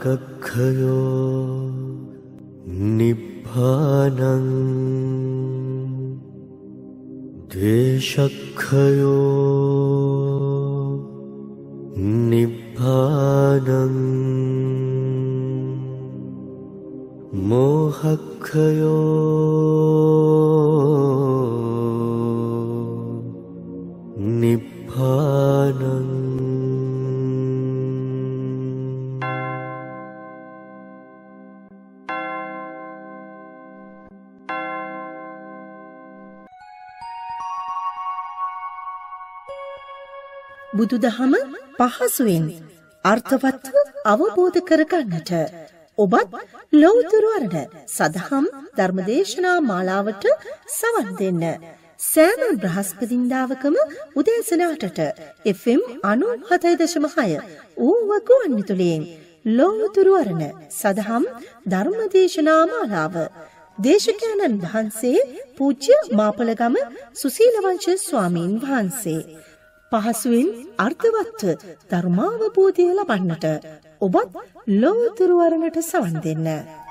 ඒකක්ඛයෝ නිබ්බානං ද්වේෂක්ඛයෝ නිබ්බානං මෝහක්ඛයෝ නිබ්බානං බුදුදහම පහසුවෙන් අර්ථවත්ව අවබෝධ කරගන්නට ඔබත් ලෞතර අරණ සදහම් ධර්මදේශනා මාලාවට සවන් දෙන්න. සෑම බ්‍රහස්පතින්දාවකම උදෑසන 8ට FM 97.6 ඌව ගුවන්විදුලියෙන් ලෞතර අරණ සදහම් ධර්මදේශනා මාලාව දේශකයන්න් වහන්සේ පූජ්‍ය මාපලගම සුසීලවංශ ස්වාමීන් වහන්සේ පහසුවෙන් අර්ථවත්ව ධර්මාවබෝධය ලබන්නට ඔබත් ලෞතර අරණට සවන් දෙන්න.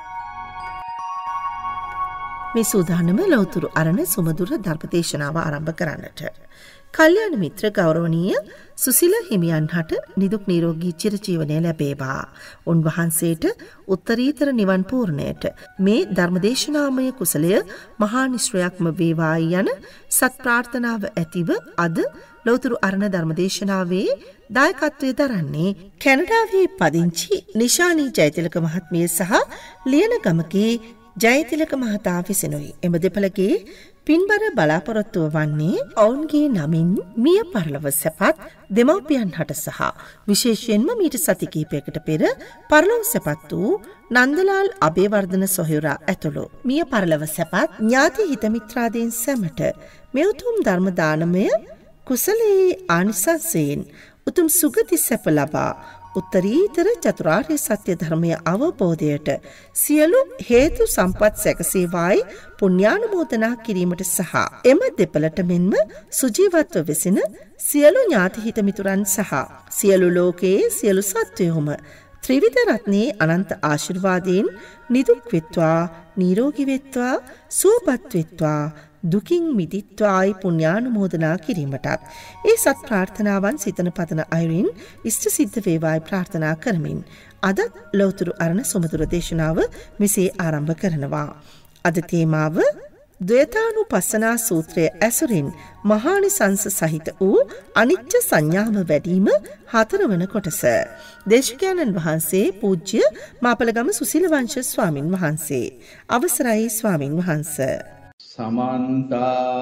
මේ සූදානම ලෞතර අරණ සුමధుර ධර්මදේශනාව ආරම්භ කරන්නට. කල්යාණ මිත්‍ර ගෞරවනීය සුසිල හිමියන් හට නිදුක් නිරෝගී චිරජීවනය ලැබේවා. උන්වහන්සේට උත්තරීතර නිවන් පූර්ණයට මේ ධර්මදේශනාමය කුසලය මහා නිශ්‍රයක්ම වේවායි යන සත් ප්‍රාර්ථනාව ඇතිව අද ලෞතර අරණ ධර්මදේශනාවේ දායකත්වයේ දරන්නේ කැනඩාවේ පදිංචි නිශානී ජයතිලක මහත්මිය සහ ලියනගමගේ ජයතිලක මහතා විසිනුයි. එම දෙපළගේ පින්බර බලාපොරොත්තුව වන්නේ ඔවුන්ගේ නමින් මිය පරලොව සැපත් දෙමව්පියන් හට සහ විශේෂයෙන්ම මීට සති කිහිපයකට පෙර පරලොව සැපත් වූ නන්දලාල් අබේවර්ධන සොහොයුරා ඇතුළු මිය පරලොව සැපත් ඥාති හිත මිත්‍රාදීන් සැමට මේ උතුම් ධර්ම දානමය කුසලයේ ආනිසංසයෙන් උතුම් සුගති සැප ලබා උත්තරීතර චතුරාර්ය සත්‍ය ධර්මය අවබෝධයට සියලු හේතු සම්පත් සැකසේවායි පුණ්‍යානුමෝදනා කිරීමට සහ එම දෙපළට මෙන්ම සුජීවත්ව වෙසෙන සියලු ඥාති හිත මිතුරන් සහ සියලු ලෝකයේ සියලු සත්වයෝම ත්‍රිවිධ රත්නයේ අනන්ත ආශිර්වාදයෙන් නිදුක් වෙත්වා නිරෝගී වෙත්වා සුවපත් වෙත්වා දුකින් මිදිත්වායි පුණ්‍යානුමෝදනා කිරීමටත් ඒ සත් ප්‍රාර්ථනාවන් සිතන පතන අයුරින් ඉෂ්ට සිද්ධ වේවායි ප්‍රාර්ථනා කරමින් අද ලෞතර අරණ සුමధుර දේශනාව මෙසේ ආරම්භ කරනවා. අද තේමාව ද්වේතානුපස්සනා සූත්‍රය ඇසුරින් මහානිසංස සහිත වූ අනිච්ච සංඥාව වැඩිම 4 වන කොටස. දේශකයන්න් වහන්සේ පූජ්‍ය මාපලගම සුසීලවංශ ස්වාමින් වහන්සේ. අවසරයි ස්වාමින් වහන්සේ. समन्ता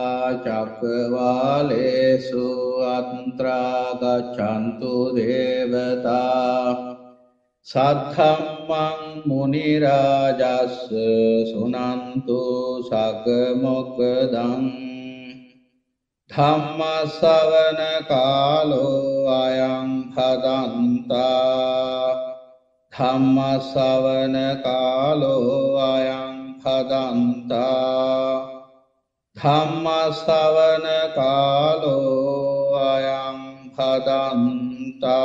चक्रवालेषु अत्रा गच्छन्तु देवता सद्धम्मं मुनिराजस् सुनन्तु सकमोक्खदं धम्म सवन कालो अयं भदन्ता धम्म सवन कालो अयं भदन्ता ධම්ම ශ්‍රවණ කාලෝ අයං භදන්තා.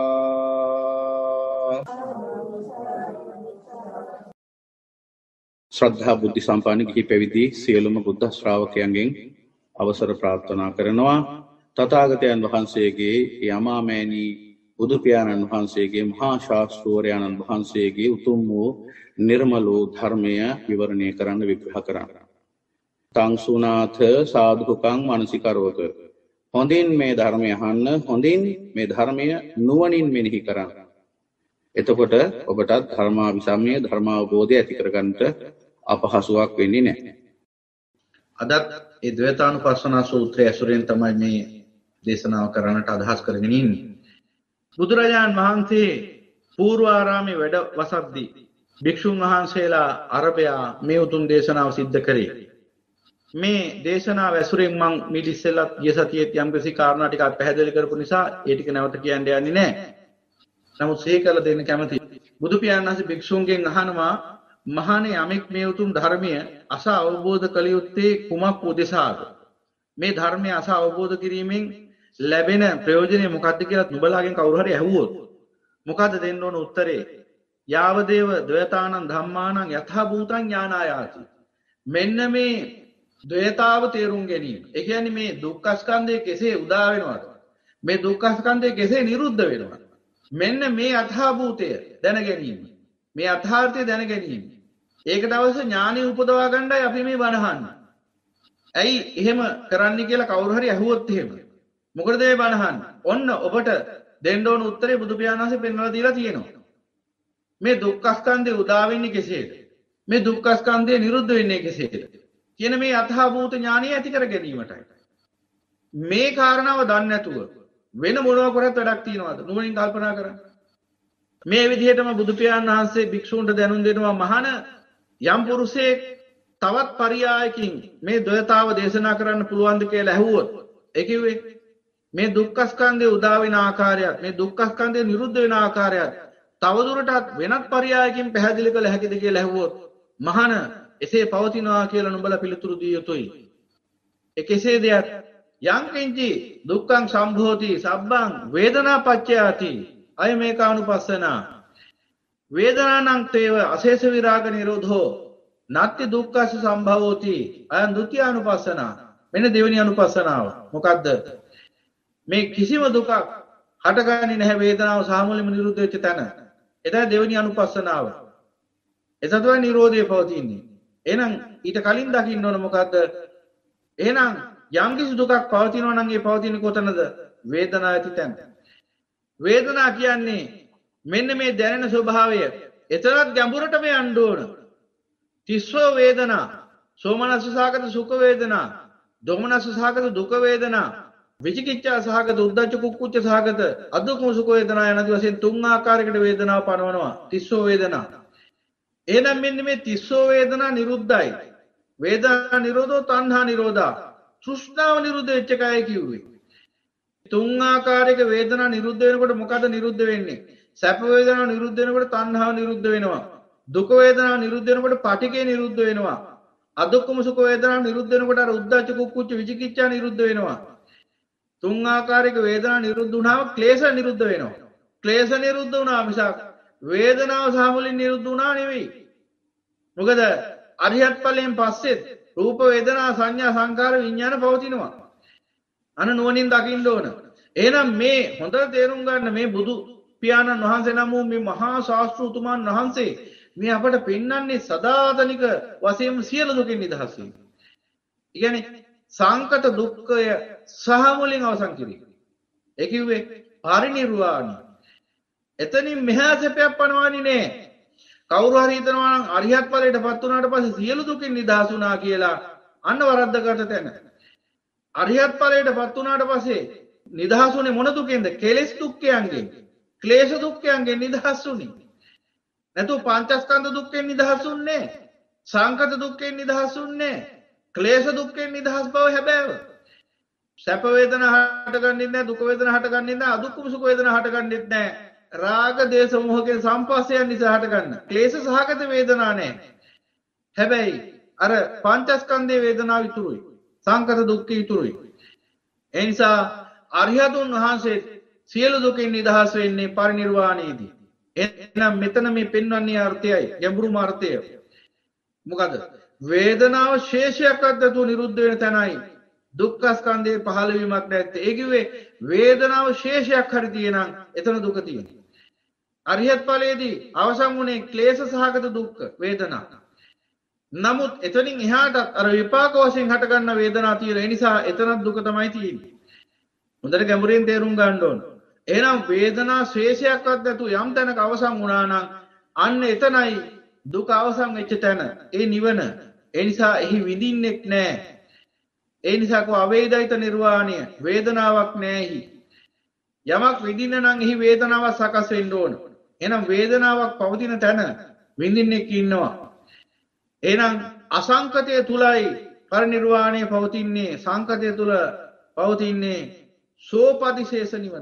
ශ්‍රද්ධා බුද්ධ සම්පන්න ගිහි පැවිදි සියලුම බුද්ධ ශ්‍රාවකයන්ගෙන් අවසර ප්‍රාර්ථනා කරනවා. තථාගතයන් වහන්සේගේ යමාමෑණී බුදු පියාණන් වහන්සේගේ මහා ශාස්ත්‍රූවරයන්න් වහන්සේගේ උතුම් වූ නිර්මල වූ ධර්මය විවරණය කරන්න විග්‍රහ කරන්න. තංසුනාථ සාධුකං මනසිකරෝත. හොඳින් මේ ධර්මය අහන්න, හොඳින් මේ ධර්මය නුවණින් මෙනෙහි කරන්න. එතකොට ඔබටත් ධර්මාභිසමය ධර්මාවබෝධය ඇති කරගන්නට අපහසුාවක් වෙන්නේ නැහැ. අදත් ඒ ද්වේතානුපස්සනා සූත්‍රය ඇසුරෙන් තමයි මේ දේශනාව කරන්නට අදහස් කරගෙන ඉන්නේ. බුදුරජාණන් වහන්සේ පූර්වාරාමේ වැඩ වසද්දී භික්ෂුන් වහන්සේලා අරබයා මේ උතුම් දේශනාව සිද්ධ කරේ. මේ දේශනාව ඇසුරෙන් මම මීට ඉස්සෙල්ලත් ගිය සතියේත් යම්කිසි කාරණා ටිකක් පැහැදිලි කරපු නිසා ඒ ටික නැවත කියන්න යන්නේ නැහැ. නමුත් සිහි කරලා දෙන්න කැමතියි. බුදු පියාණන් වහන්සේ භික්ෂුන්ගෙන් අහනවා, මහණේ යමෙක් මේ උතුම් ධර්මය අසා අවබෝධ කළ යුත්තේ කුමක් උදෙසාද? මේ ධර්මය අසා අවබෝධ කිරීමෙන් ලැබෙන ප්‍රයෝජනය මොකක්ද කියලා නුඹලාගෙන් කවුරු හරි ඇහුවොත් මොකද්ද දෙන්න ඕන උත්තරේ? යාවදේව ද්වේතානං ධම්මානං යථා භූතං ඥානායාති. මෙන්න මේ ද්වේතාව තේරුම් ගැනීම. ඒ කියන්නේ මේ දුක්ඛ ස්කන්ධය කෙසේ උදා වෙනවද? මේ දුක්ඛ ස්කන්ධය කෙසේ නිරුද්ධ වෙනවද? මෙන්න මේ යථා භූතය දැන ගැනීම. මේ යථාර්ථය දැන ගැනීම. ඒකට අවශ්‍ය ඥානෙ උපදවා ගන්නයි අපි මේ බණහන්නේ. ඇයි එහෙම කරන්න කියලා කවුරු හරි අහුවොත් එහෙම. මොකටද මේ බණහන්නේ? ඔන්න ඔබට දෙන්න ඕන උත්තරේ බුදු පියාණන් වහන්සේ පෙන්වලා දීලා තියෙනවා. මේ දුක්ඛ ස්කන්ධය උදා වෙන්නේ කෙසේද? මේ දුක්ඛ ස්කන්ධය නිරුද්ධ වෙන්නේ කෙසේද? කියන මේ යථා භූත ඥානය ඇති කර ගැනීමටයි. මේ කාරණාව දන්නේ නැතුව වෙන මොනවා කරත් වැඩක් තියනවද? නුවණින් කල්පනා කරන්න. මේ විදිහටම බුදු පියාණන් වහන්සේ භික්ෂූන්ට දැනුම් දෙනවා මහාන යම් පුරුෂයෙක් තවත් පරියායකින් මේ ද්වේතාව දේශනා කරන්න පුළුවන්ද කියලා ඇහුවොත් ඒ කිව්වේ මේ දුක්ඛ ස්කන්ධය උදා වෙන ආකාරයත් මේ දුක්ඛ ස්කන්ධය නිරුද්ධ වෙන ආකාරයත් තවදුරටත් වෙනත් පරියායකින් පැහැදිලි කළ හැකිද කියලා ඇහුවොත් මහාන එසේ පවතිනවා කියලා නුඹලා පිළිතුරු දිය යුතුයි. ඒ කෙසේද යං කිංචි දුක්ඛං සම්භෝති සබ්බං වේදනා පච්චයාති අය මේකානුපස්සනා වේදනානං තේව අශේෂ විරාග නිරෝධෝ නත්ති දුක්ඛස්ස සම්භවෝති අයං ဒုတိ අනුපස්සනා. මෙන්න දෙවෙනි අනුපස්සනාව. මොකද්ද? මේ කිසිම දුකක් හටගන්නේ නැහැ වේදනාව සාමුලින්ම නිරුද්ධ වෙච්ච තැන. එතන දෙවෙනි අනුපස්සනාව. එතන තමයි නිරෝධය පවතින්නේ. එහෙනම් ඊට කලින් දකින්න ඕන මොකද්ද? එහෙනම් යම් කිසි දුකක් පවතිනවා නම් ඒ පවතින්නේ කොතනද? වේදනාව ඇති තැන. වේදනාව කියන්නේ මෙන්න මේ දැනෙන ස්වභාවය. එතරම් ගැඹුරටම යන්න ඕන. තිස්සෝ වේදනා, සෝමනස්ස සහගත සුඛ වේදනා, දෝමනස්ස සහගත දුක් වේදනා, විචිකිච්ඡා සහගත උද්ධච්ච කුක්කුච්ච සහගත අදුක්ඛම සුඛ වේදනා යනාදී වශයෙන් තුන් ආකාරයකට වේදනාව පනවනවා. තිස්සෝ වේදනා. එහෙනම් මෙන්න මේ තිස්සෝ වේදනා නිරුද්ධයි. වේදනා නිරෝධෝ තණ්හා නිරෝධා. තෘෂ්ණාව නිරුද්ධ වෙච්ච එකයි කිව්වේ. තුන් ආකාරයක වේදනා නිරුද්ධ වෙනකොට මොකද නිරුද්ධ වෙන්නේ? සැප වේදනා නිරුද්ධ වෙනකොට තණ්හාව නිරුද්ධ වෙනවා. දුක වේදනා නිරුද්ධ වෙනකොට පටිඝය නිරුද්ධ වෙනවා. අදුක්ඛම සුඛ වේදනා නිරුද්ධ වෙනකොට අර උද්ධච්ච කුක්කුච්ච විචිකිච්ඡා නිරුද්ධ වෙනවා. තුන් ආකාරයක වේදනා නිරුද්ධ වුණාම ක්ලේශ නිරුද්ධ වෙනවා. ක්ලේශ නිරුද්ධ වුණා මිසක් වේදනාව සාමුලින් නිරුද්ධ වුණා නෙවෙයි. මොකද අරියත් ඵලයෙන් පස්සෙත් රූප වේදනා සංඥා සංකාර විඥාන පවතිනවා. අන නුවණින් දකින්න ඕන. එහෙනම් මේ හොඳට තේරුම් ගන්න මේ බුදු පියාණන් වහන්සේ නම් වූ මේ මහා ශාස්ත්‍රූතුමන් වහන්සේ මේ අපට පෙන්වන්නේ සදාතනික වශයෙන් සියලු දුකින් නිදහස් වීම. ඒ කියන්නේ සංකත දුක්ඛය සහ මුලින් අවසන් කිරීම. ඒ කිව්වේ පරිනිර්වාණය. එතනින් මෙහා සැපයක් පනවන්නේ නෑ. කවුරු හරි හිතනවා නම් අරිහත් ඵලයටපත් වුණාට පස්සේ සියලු දුකින් නිදහස් වුණා කියලා අන්න වරද්දකට තැන. අරිහත් ඵලයටපත් වුණාට පස්සේ නිදහස් වුණේ මොන දුකෙන්ද? කෙලෙස් දුක්ඛයන්ගෙන්. ක්ලේශ දුක්ඛයන්ගෙන් නිදහස් වුණේ. නැතු පංචස්කන්ධ දුක්ඛෙන් නිදහස් වුණේ. සංකත දුක්ඛෙන් නිදහස් වුණේ. ක්ලේශ දුක්ඛෙන් නිදහස් බව හැබෑව. සැප වේදනා හටගන්නෙත් නැහැ, දුක වේදනා හටගන්නෙත් නැහැ, අදුක්ඛම සුඛ වේදනා හටගන්නෙත් නැහැ. රාග දේශ මොහකෙන් සම්පස්සයන් නිසා හටගන්න. ක්ලේශ සහගත වේදනා නැහැ. හැබැයි අර පංචස්කන්ධයේ වේදනාව ඉතුරුයි. සංකත දුක්ඛ ඉතුරුයි. ඒ නිසා අරිහතුන් වහන්සේ සියලු දුකින් නිදහස් වෙන්නේ පරිනිර්වාණයේදී. එහෙනම් මෙතන මේ පෙන්වන්නේ අර්ථයයි ගැඹුරුම අර්ථය. මොකද වේදනාව ශේෂයක්වත් නැතුව නිරුද්ධ වෙන තැනයි දුක්ඛ ස්කන්ධයේ පහළ වීමක් නැත්තේ. ඒ කිව්වේ වේදනාව ශේෂයක් හරි තියෙනම් එතන දුක තියෙනවා. අරිහත් ඵලයේදී අවසන් වුණේ ක්ලේශ සහගත දුක්ඛ වේදනා. නමුත් එතනින් එහාටත් අර විපාක වශයෙන් හටගන්න වේදනා තියෙන නිසා එතනත් දුක තමයි තියෙන්නේ. හොඳට ගැඹුරින් තේරුම් ගන්න ඕන. එහෙනම් වේදනා ශේෂයක්වත් නැතුව යම් තැනක අවසන් වුණා නම් අන්න එතනයි දුක අවසන් වෙච්ච තැන. ඒ නිවන. ඒ නිසා එහි විඳින්නෙක් නැහැ. ඒ නිසා කෝ අවේදිත නිර්වාණය වේදනාවක් නැහැ එහි. යමක් විඳින්න නම් එහි වේදනාවක් සකස් වෙන්න ඕන. එහෙනම් වේදනාවක් පවතින තැන විඳින්නෙක් ඉන්නවා. එහෙනම් අසංකතය තුලයි පරිනිර්වාණය පවතින්නේ. සංකතය තුල පවතින්නේ සෝපදිශේෂ නිවන.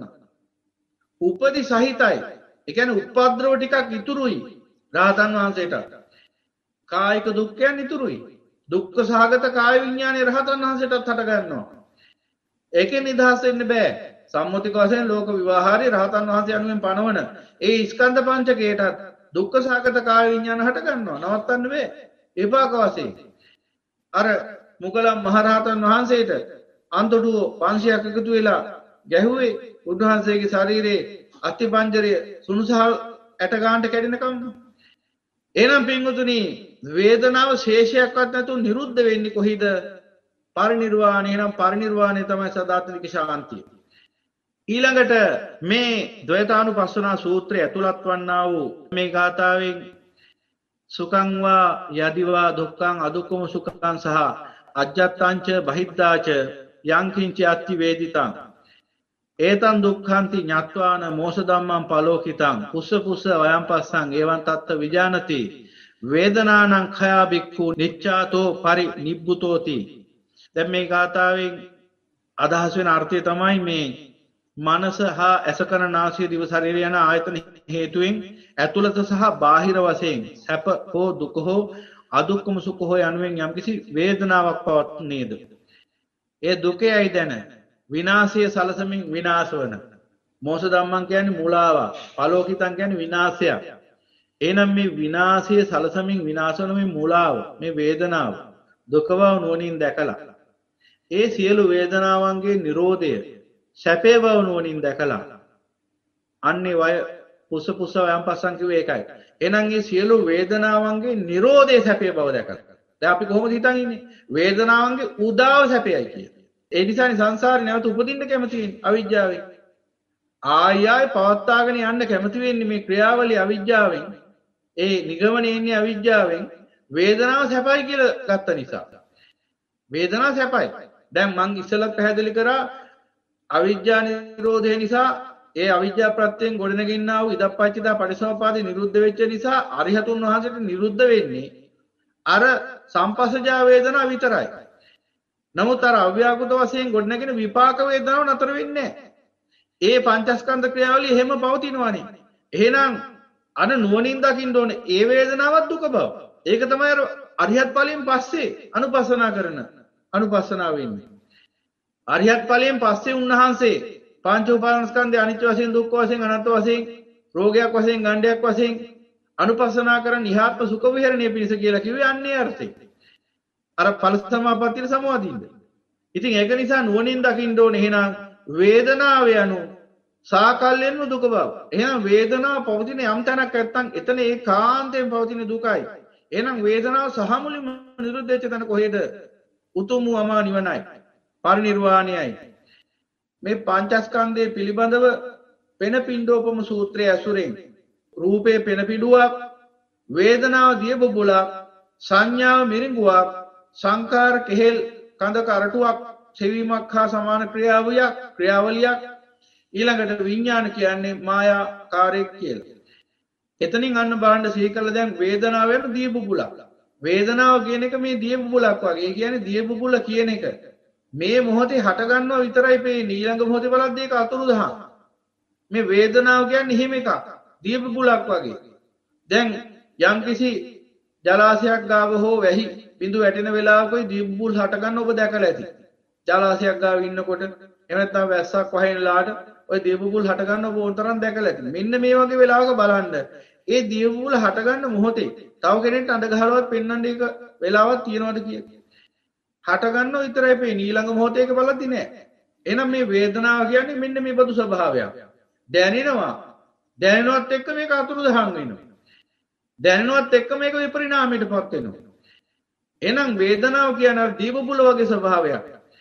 උපදි සහිතයි. ඒ කියන්නේ උපද්‍රව ටිකක් ඉතුරුයි රහතන් වහන්සේට. කායික දුක්ඛයන් ඉතුරුයි. දුක්ඛ සහගත කාය විඥානයේ රහතන් වහන්සේටත් හට ගන්නවා. ඒකෙන් නිදහස් වෙන්න බෑ. සම්මුතික වශයෙන් ලෝක විවාහාරී රහතන් වහන්සේ අනුවෙන් පනවන ඒ ස්කන්ධ පංචකයටත් දුක්ඛ සහගත කාය විඥාන හට ගන්නවා. නවත්තන්න බෑ. විපාක වශයෙන්. අර මුගලන් මහරහතන් වහන්සේට අන්තොටුව 500ක් එකතු වෙලා ගැහුවේ උන්වහන්සේගේ ශරීරයේ අස්ථිපංජරය සුනුසහල් ඇට ගන්නට කැඩෙනකම්. එහෙනම් පින්වතුනි වේදනාව ශේෂයක්වත් නැතුව නිරුද්ධ වෙන්නේ කොහේද? පරිනිර්වාණය. එහෙනම් පරිනිර්වාණය තමයි සදාතනික ශාන්තිය. ඊළඟට මේ ද්වෛතානුපස්සනා සූත්‍රය ඇතුළත් වන්නා වූ මේ ගාථාවෙන් සුඛං වා යදිවා දුක්ඛං අදුක්ඛම සුඛං සහ අජ්ජත්තංච බහිද්ධාච යං කිංච අත්ති වේදිතං ඒතං දුක්ඛන්ති ඤත්වාන මෝස ධම්මං පලෝකිතං පුස්ස පුස්ස වයං පස්සං එවං තත්ත විජානති වේදනානං khaya bhikkhu නිච්ඡාතෝ පරි නිබ්බුතෝති. දැන් මේ ගාථාවෙන් අදහස් වෙන අර්ථය තමයි මේ මනස හා ඇසකන නාසය දිව ශරීරය යන ආයතන හේතුවෙන් ඇතුළත සහ බාහිර වශයෙන් සැප හෝ දුක හෝ අදුක්කම සුඛ හෝ යනුවෙන් යම්කිසි වේදනාවක් පවත්නේද? ඒ දුකයි දැන විනාශය සලසමින් විනාශ වන මෝස ධම්මං කියන්නේ මුලාව, පලෝකිතං කියන්නේ විනාශයක්. එහෙනම් මේ විනාශය සලසමින් විනාශ වන මේ මුලාව, මේ වේදනාව දුක බව නුවණින් දැකලා ඒ සියලු වේදනාවන්ගේ නිරෝධය සැපේ බව නුවණින් දැකලා අන්නේ වය පුස පුස වයන් පස්සන් කිව්වේ ඒකයි. එහෙනම් මේ සියලු වේදනාවන්ගේ නිරෝධය සැපේ බව දැකලා. දැන් අපි කොහොමද හිතන් ඉන්නේ? වේදනාවන්ගේ උදාව සැපයයි කියලා. ඒ නිසානේ සංසාරේ නැවත උපදින්න කැමති වෙන්නේ අවිජ්ජාවෙන්. ආයයි පවත්වාගෙන යන්න කැමති වෙන්නේ මේ ක්‍රියාවලිය අවිජ්ජාවෙන්. ඒ නිගමනේ ඉන්නේ අවිජ්ජාවෙන්. වේදනාව සැපයි කියලා ගත්ත නිසා. වේදනාව සැපයි. දැන් මං ඉස්සෙල්ලත් පැහැදිලි කරා අවිජ්ජා නිරෝධය නිසා ඒ අවිජ්ජා ප්‍රත්‍යයෙන් ගොඩනගින්නා වූ ඉදප්පච්චිතා පටිසමුප්පාදේ නිරුද්ධ වෙච්ච නිසා අරිහතුන් වහන්සේට නිරුද්ධ වෙන්නේ අර සම්පස්සජා වේදනා විතරයි. නමුත් අර අව්‍යාකෘත වශයෙන් ගොඩනගෙන විපාක වේදනාව නතර වෙන්නේ නැහැ. ඒ පංචස්කන්ධ ක්‍රියාවලිය එහෙම පවතිනවානේ. එහෙනම් අන නුවණින් දකින්න ඕනේ ඒ වේදනාවක් දුක බව. ඒක තමයි අර අරිහත් ඵලයෙන් පස්සේ අනුපස්සනා කරන අනුපස්සනාව වෙන්නේ. අරිහත් ඵලයෙන් පස්සේ උන්වහන්සේ පංච උපාදානස්කන්ධය අනිත්‍ය වශයෙන් දුක්ඛ වශයෙන් අනාත්ම වශයෙන් රෝගයක් වශයෙන් ගණ්ඩයක් වශයෙන් අනුපස්සනා කරන ඉහාත්ම සුඛ විහරණය පිණිස කියලා කිව්වේ අන්නේ අර්ථය. අර ඵල සමාපත්තියට සමවදින්න. ඉතින් ඒක නිසා නුවණින් දකින්න ඕනේ එහෙනම් වේදනාව යනු සාකල්යෙන්ම දුක බව. එහෙනම් වේදනාව පවතින යම් තැනක් නැත්තම් එතන ඒකාන්තයෙන් පවතින දුකයි. එහෙනම් වේදනාව සහ මුලින්ම නිරුද්ධ වෙච්ච තැන කොහෙද? උතුම් වූ අමා නිවනයි. පරිනිර්වාණයයි. මේ පංචස්කන්ධයේ පිළිබඳව පෙන පිණ්ඩෝපම සූත්‍රයේ ඇසුරෙන් රූපේ පෙන පිඩුවක්, වේදනාව දිය බබුලක්, සංඥාව මිරිඟුවක්, සංකාර කෙහෙල් කඳ කරටුවක්, සෙවීමක් හා සමාන ක්‍රියාවලියක් ඊළඟට විඥාන කියන්නේ මායාකාරයක් කියලා. එතනින් අන්න බලන්න සිහි කළ දැන් වේදනාව වෙන දිය බබුලක්. වේදනාව කියන එක මේ දිය බබුලක් වගේ. ඒ කියන්නේ දිය බබුල කියන එක මේ මොහොතේ හට ගන්නවා විතරයි පේන්නේ. ඊළඟ මොහොතේ බලද්දී ඒක අතුරුදහන්. මේ වේදනාව කියන්නේ එහෙම එකක්. දිය බබුලක් වගේ. දැන් යම්කිසි ජලාශයක් ගාව හෝ වැහි බිඳු වැටෙන වෙලාවකයි දිය බබුල් හට ගන්න ඔබ දැකලා ඇති. ජලාශයක් ගාව ඉන්නකොට එහෙම නැත්නම් වැස්සක් වහිනලාට ඔය දිය බබුල් හට ගන්න ඔබ උන්තරම් දැකලා ඇති. මෙන්න මේ වගේ වෙලාවක බලන්න. ඒ දිය බබුල් හට ගන්න මොහොතේ තව කෙනෙක්ට අඬ ගහලවත් පෙන්වන්න එක වෙලාවක් තියනවද කියලා. හට ගන්නව විතරයි පේන්නේ. ඊළඟ මොහොතේ ඒක බලද්දි නෑ. එහෙනම් මේ වේදනාව කියන්නේ මෙන්න මේ බඳු ස්වභාවයක්. දැනෙනවා. දැනෙනවත් එක්ක මේක අතුරුදහන් වෙනවා. දැනෙනවත් එක්ක මේක විපරිණාමයටපත් වෙනවා. එහෙනම් වේදනාව කියන්නේ දීපබුල වගේ ස්වභාවයක්.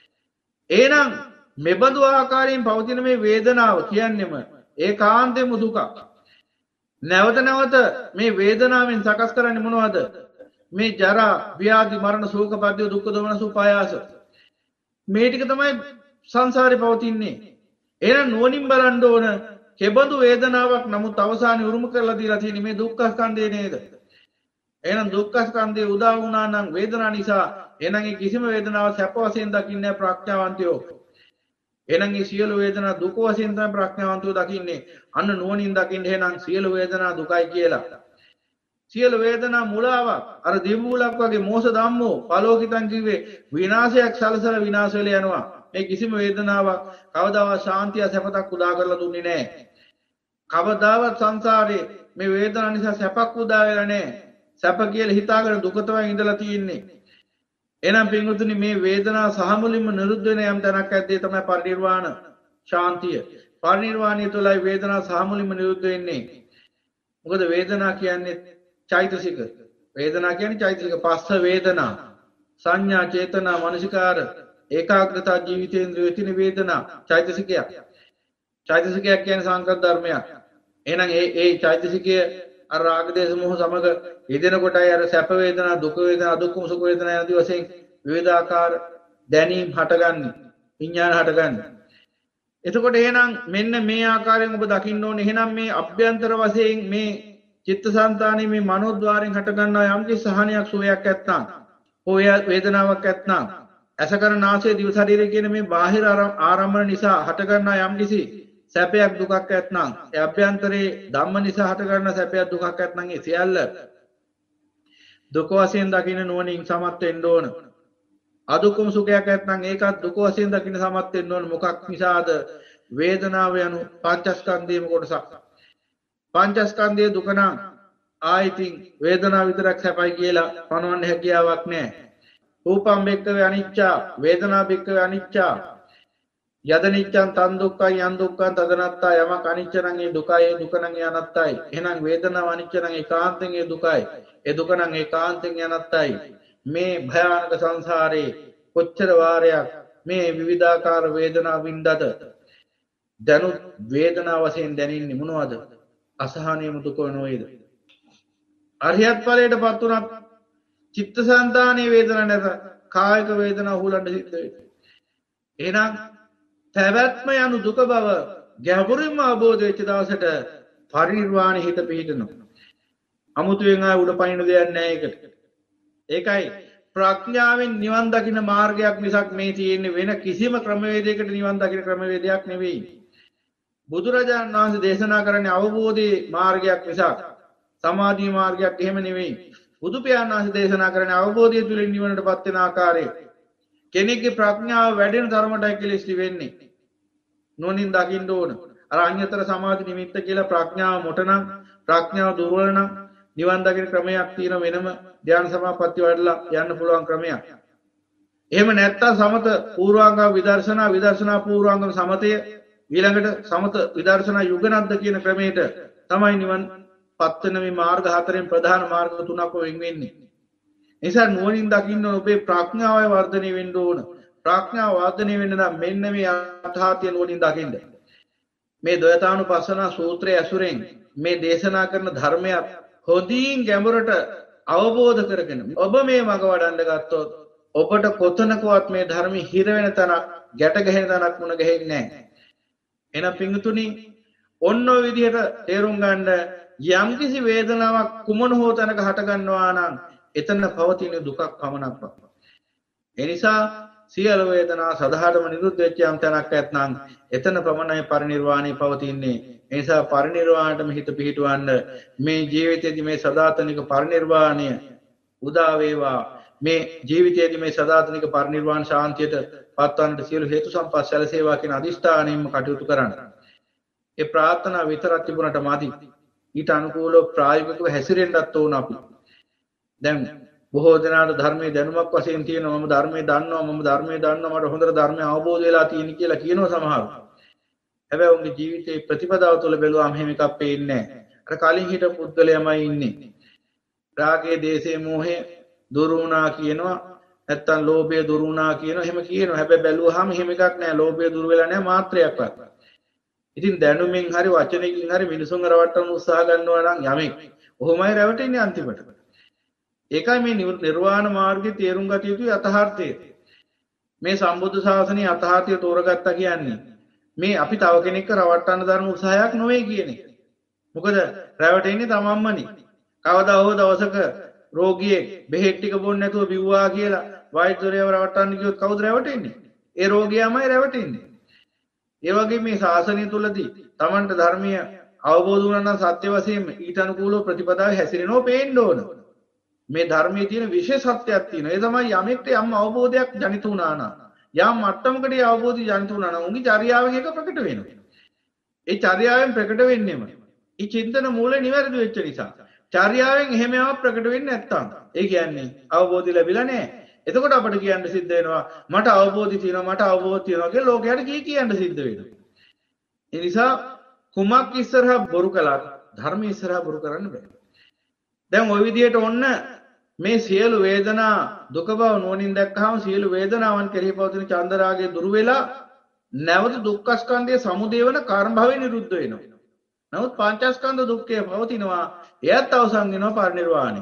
එහෙනම් මෙබඳු ආකාරයෙන් පවතින මේ වේදනාව කියන්නේම ඒකාන්තයෙන්ම දුකක්. නැවත නැවත මේ වේදනාවෙන් සකස් කරන්නේ මොනවද? මේ ජරා, ව්‍යාධි, මරණ, ශෝක, පරිදේව, දුක්ඛ, දෝමනස, උපායාස. මේ ටික තමයි සංසාරේ පවතින්නේ. එහෙනම් නුවණින් බලන්න ඕන කෙබඳු වේදනාවක් නමුත් අවසානයේ උරුම කරලා දීලා තියෙන්නේ මේ දුක්ඛ ස්කන්ධය නේද? එහෙනම් දුක්ඛ ස්කන්ධය උදා වුණා නම් වේදනාව නිසා එහෙනම් ඒ කිසිම වේදනාවක් සැප වශයෙන් දකින්නේ නැහැ ප්‍රඥාවන්තයෝ. එහෙනම් මේ සියලු වේදනා දුක වශයෙන් තමයි ප්‍රඥාවන්තයෝ දකින්නේ. අන්න නුවණින් දකින්න එහෙනම් සියලු වේදනා දුකයි කියලා. සියලු වේදනා මුලාවක්. අර දිවුලක් වගේ මෝස ධම්මෝ පලෝකිතං කිව්වේ විනාශයක් සලසල විනාශ වෙලා යනවා. මේ කිසිම වේදනාවක් කවදාවත් ශාන්තිය සැපතක් උදා කරලා දුන්නේ නැහැ. කවදාවත් සංසාරේ මේ වේදනාව නිසා සැපක් උදා වෙලා නැහැ. සැප කියලා හිතාගෙන දුක තමයි ඉඳලා තියෙන්නේ. එහෙනම් පින්වතුනි මේ වේදනාව සහ මුලින්ම නිරුද්ධ වෙන යම් තැනක් ඇද්දී තමයි පරිනිර්වාණ ශාන්තිය. පරිනිර්වාණය තුළයි වේදනාව සහ මුලින්ම නිරුද්ධ වෙන්නේ. මොකද වේදනාව කියන්නේ චෛතසික. වේදනාව කියන්නේ චෛතසික. පස්ස වේදනා, සංඥා, චේතනා, මනසිකාර, ඒකාග්‍රතා, ජීවිතේන්ද්‍රිය තියෙන වේදනා චෛතසිකයක්. චෛතසිකයක් කියන්නේ සංකල්ප ධර්මයක්. එහෙනම් ඒ චෛතසිකය අර රාග දේශ මොහ සමග යෙදෙනකොටයි අර සැප වේදනා, දුක වේදනා, අදුක්කම සුඛ වේදනා යන වශයෙන් විවිධාකාර දැනීම් හටගන්නේ, විඥාන හටගන්නේ. එතකොට එහෙනම් මෙන්න මේ ආකාරයෙන් ඔබ දකින්න ඕනේ. එහෙනම් මේ අභ්‍යන්තර වශයෙන් මේ චිත්තසංතානයේ මේ මනෝද්වාරයෙන් හටගන්නා යම් කිසි සහනයක්, සුවයක් ඇත්නම්, ඔය වේදනාවක් ඇත්නම්, අසකර නාසය දිව ශරීරය කියන මේ බාහිර ආරම්භන නිසා හටගන්නා යම් කිසි සැපයක් දුකක් ඇත්නම්, ඒ අභ්‍යන්තරේ ධම්ම නිසා හටගන්නා සැපයක් දුකක් ඇත්නම් ඒ සියල්ල දුක වශයෙන් දකින්න නුවණින් සමත් වෙන්න ඕන. අදුක්කම සුඛයක් ඇත්නම් ඒකත් දුක වශයෙන් දකින්න සමත් වෙන්න ඕන. මොකක් නිසාද? වේදනාව යනු පංචස්කන්ධයේම කොටසක්. පංචස්කන්ධයේ දුක නම් ආයිතින් වේදනාව විතරක් සැපයි කියලා පනවන්න හැකියාවක් නැහැ. රූපම් බෙක්කවේ අනිච්චා, වේදනා බෙක්කවේ අනිච්චා, යද නිච්ඡං තන් දුක්ඛං යන් දුක්ඛං තදනත්තා. යමක් අනිච්ච නම් ඒ දුකයි, ඒ දුක නම් ඒ අනත්තයි. එහෙනම් වේදනාව අනිච්ච නම් ඒකාන්තයෙන් ඒ දුකයි, ඒ දුක නම් ඒකාන්තයෙන් අනත්තයි. මේ භයානක සංසාරේ කොච්චර වාරයක් මේ විවිධාකාර වේදනා වින්දද දැනුත් වේදනාව වශයෙන් දැනෙන්නේ මොනවද? අසහනියම දුක නොවේද? අරියත් ඵලයටපත් උනත් චිත්තසංතානයේ වේදනා නැත, කායික වේදනා හුලන්න සිද්ධ වෙනවා. එහෙනම් පැවැත්ම යනු දුක බව ගැඹුරින්ම අවබෝධ වෙච්ච දවසට පරිනිර්වාණය හිත පිහිටනවා. අමුතුවෙන් ආය උඩ පනින දෙයක් නැහැ ඒකට. ඒකයි ප්‍රඥාවෙන් නිවන් දකින්න මාර්ගයක් මිසක් මේ තියෙන්නේ වෙන කිසිම ක්‍රමවේදයකට නිවන් දකින්න ක්‍රමවේදයක් නෙවෙයි. බුදුරජාණන් වහන්සේ දේශනා කරන්නේ අවබෝධයේ මාර්ගයක් මිසක් සමාධි මාර්ගයක් එහෙම නෙවෙයි. බුදු පියාණන් වහන්සේ දේශනා කරන්නේ අවබෝධය තුළින් නිවනටපත් වෙන ආකාරය. කෙනෙක්ගේ ප්‍රඥාව වැඩෙන තරමටයි කෙලෙස් වෙන්නේ. නොනින් දකින්න ඕන. අර අඤ්‍යතර සමාධි නිමිත්ත කියලා ප්‍රඥාව මොටනම්, ප්‍රඥාව දුර්වල නම් නිවන් දකින ක්‍රමයක් තියෙන වෙනම ධ්‍යාන සමාපatti වඩලා යන්න පුළුවන් ක්‍රමයක්. එහෙම නැත්තම් සමත පූර්වාංගම විදර්ශනා, විදර්ශනා පූර්වාංගම සමතය, ඊළඟට සමත විදර්ශනා යුගනද්ද කියන ක්‍රමයට තමයි නිවන් පත් වෙන මේ මාර්ග හතරෙන් ප්‍රධාන මාර්ග තුනක් වෙන් වෙන්නේ. නිසා නුවණින් දකින්න ඔබේ ප්‍රඥාවයි වර්ධනය වෙන්න ඕන. ප්‍රඥාව වර්ධනය වෙන්න නම් මෙන්න මේ යථාර්ථය නුවණින් දකින්න. මේ ද්වයතානුපස්සන සූත්‍රයේ ඇසුරෙන් මේ දේශනා කරන ධර්මයක් හොඳින් ගැඹුරට අවබෝධ කරගෙන ඔබ මේ මඟ වඩන්න ගත්තොත් ඔබට කොතනකවත් මේ ධර්මي හිර වෙන තැනක්, ගැට ගැහෙන තැනක් මුණ ගැහෙන්නේ නැහැ. එහෙනම් පිංගුතුනි ඔන්න ඔය විදිහට තේරුම් ගන්න යම්කිසි වේදනාවක් කුමන හෝ තැනක හට ගන්නවා නම් එතන පවතින දුකක් පමණක්. ඒ නිසා සියලු වේදනා සදාහටම නිරුද්ධ වෙච්ච යම් තැනක් ඇත්නම් එතන පමණයි පරිනිර්වාණය පවතින්නේ. ඒ නිසා පරිනිර්වාණයටම හිත පිහිටවන්න මේ ජීවිතයේදී මේ සදාතනික පරිනිර්වාණය උදා වේවා. මේ ජීවිතයේදී මේ සදාතනික පරිනිර්වාණ ශාන්තියට පත්වන්නට සියලු හේතු සම්පත් සැලසේවා කියන අදිෂ්ඨානයෙන්ම කටයුතු කරන්න. ඒ ප්‍රාර්ථනා විතරක් තිබුණට මදි. ඊට අනුකූලව ප්‍රායෝගිකව හැසිරෙන්නත් ඕන අපි. දැන් බොහෝ දෙනාට ධර්මයේ දැනුමක් වශයෙන් තියෙනවා, මම ධර්මයේ දන්නවා, මට හොඳට ධර්මය අවබෝධ වෙලා තියෙන කියලා කියනවා සමහරව. හැබැයි උන්ගේ ජීවිතේ ප්‍රතිපදාව තුළ බැලුවාම එහෙම එකක් පේන්නේ නැහැ. අර කලින් හිටපු පුද්ගලයාමයි ඉන්නේ. රාගයේ, දේශයේ, මෝහයේ දුරු වුණා කියනවා, නැත්තම් ලෝභය දුරු වුණා කියනවා, එහෙම කියනවා. හැබැයි බැලුවාම එහෙම එකක් නැහැ. ලෝභය දුරු වෙලා නැහැ මාත්‍රයක්වත්. ඉතින් දැනුමින් හරි වචනකින් හරි මිනිසුන් රවට්ටන්න උත්සාහ ගන්නවා නම් යමෙක් ඔහොමයි රැවටෙන්නේ අන්තිමට. ඒකයි මේ නිර්වාණ මාර්ගයේ තේරුම් ගත යුතු යථාර්ථය. මේ සම්බුද්ධ ශාසනයේ යථාර්ථය තෝරගත්තා කියන්නේ මේ අපි තව කෙනෙක්ව රවට්ටන්න දරන උත්සාහයක් නෙවෙයි කියන එක. මොකද රැවටෙන්නේ තමන්මනේ. කවදා හෝ දවසක රෝගියෙක් බෙහෙත් ටික බොන්නේ නැතුව බිව්වා කියලා වෛද්‍යවරයව රවට්ටන්න කිව්වොත් කවුද රැවටෙන්නේ? ඒ රෝගියාමයි රැවටෙන්නේ. ඒ වගේ මේ ශාසනය තුලදී තමන්ට ධර්මීය අවබෝධ වුණා නම් සත්‍ය වශයෙන්ම ඊට අනුකූලව ප්‍රතිපදාවේ හැසිරෙනව පේන්න ඕන. මේ ධර්මයේ තියෙන විශේෂ සත්‍යයක් තියෙනවා. ඒ තමයි යමෙක්ට යම් අවබෝධයක් ජනිත වුණා නම්, යම් මට්ටමකට අවබෝධය ජනිත වුණා නම් උන්ගේ චර්යාවෙන් එක ප්‍රකට වෙනවා. ඒ චර්යාවෙන් ප්‍රකට වෙන්නේම ඒ චින්තන මූලය නිවැරදි වෙච්ච නිසා. චර්යාවෙන් එහෙම ඒවා ප්‍රකට වෙන්නේ නැත්තම් ඒ කියන්නේ අවබෝධය ලැබිලා නැහැ. එතකොට අපිට කියන්න සිද්ධ වෙනවා මට අවබෝධය තියෙනවා මට අවබෝධය තියෙනවා කියලා ලෝකයට කියන්න සිද්ධ වෙනවා. ඒ නිසා කුමක් ඉස්සරහා බොරු කළත් ධර්ම ඉස්සරහා බොරු කරන්න බෑ. දැන් ওই විදිහට ඔන්න මේ සියලු වේදනා දුක බව නුවණින් දැක්කහම සියලු වේදනාවන් කෙරෙහි පවතින චන්දරාගය දුරු වෙලා නැවත දුක්ඛ ස්කන්ධයේ සමුදය වෙන කර්ම භවය නිරුද්ධ වෙනවා. නමුත් පංචස්කන්ධ දුක්ඛය පවතිනවා එයත් අවසන් වෙනවා පරිනිර්වාණය.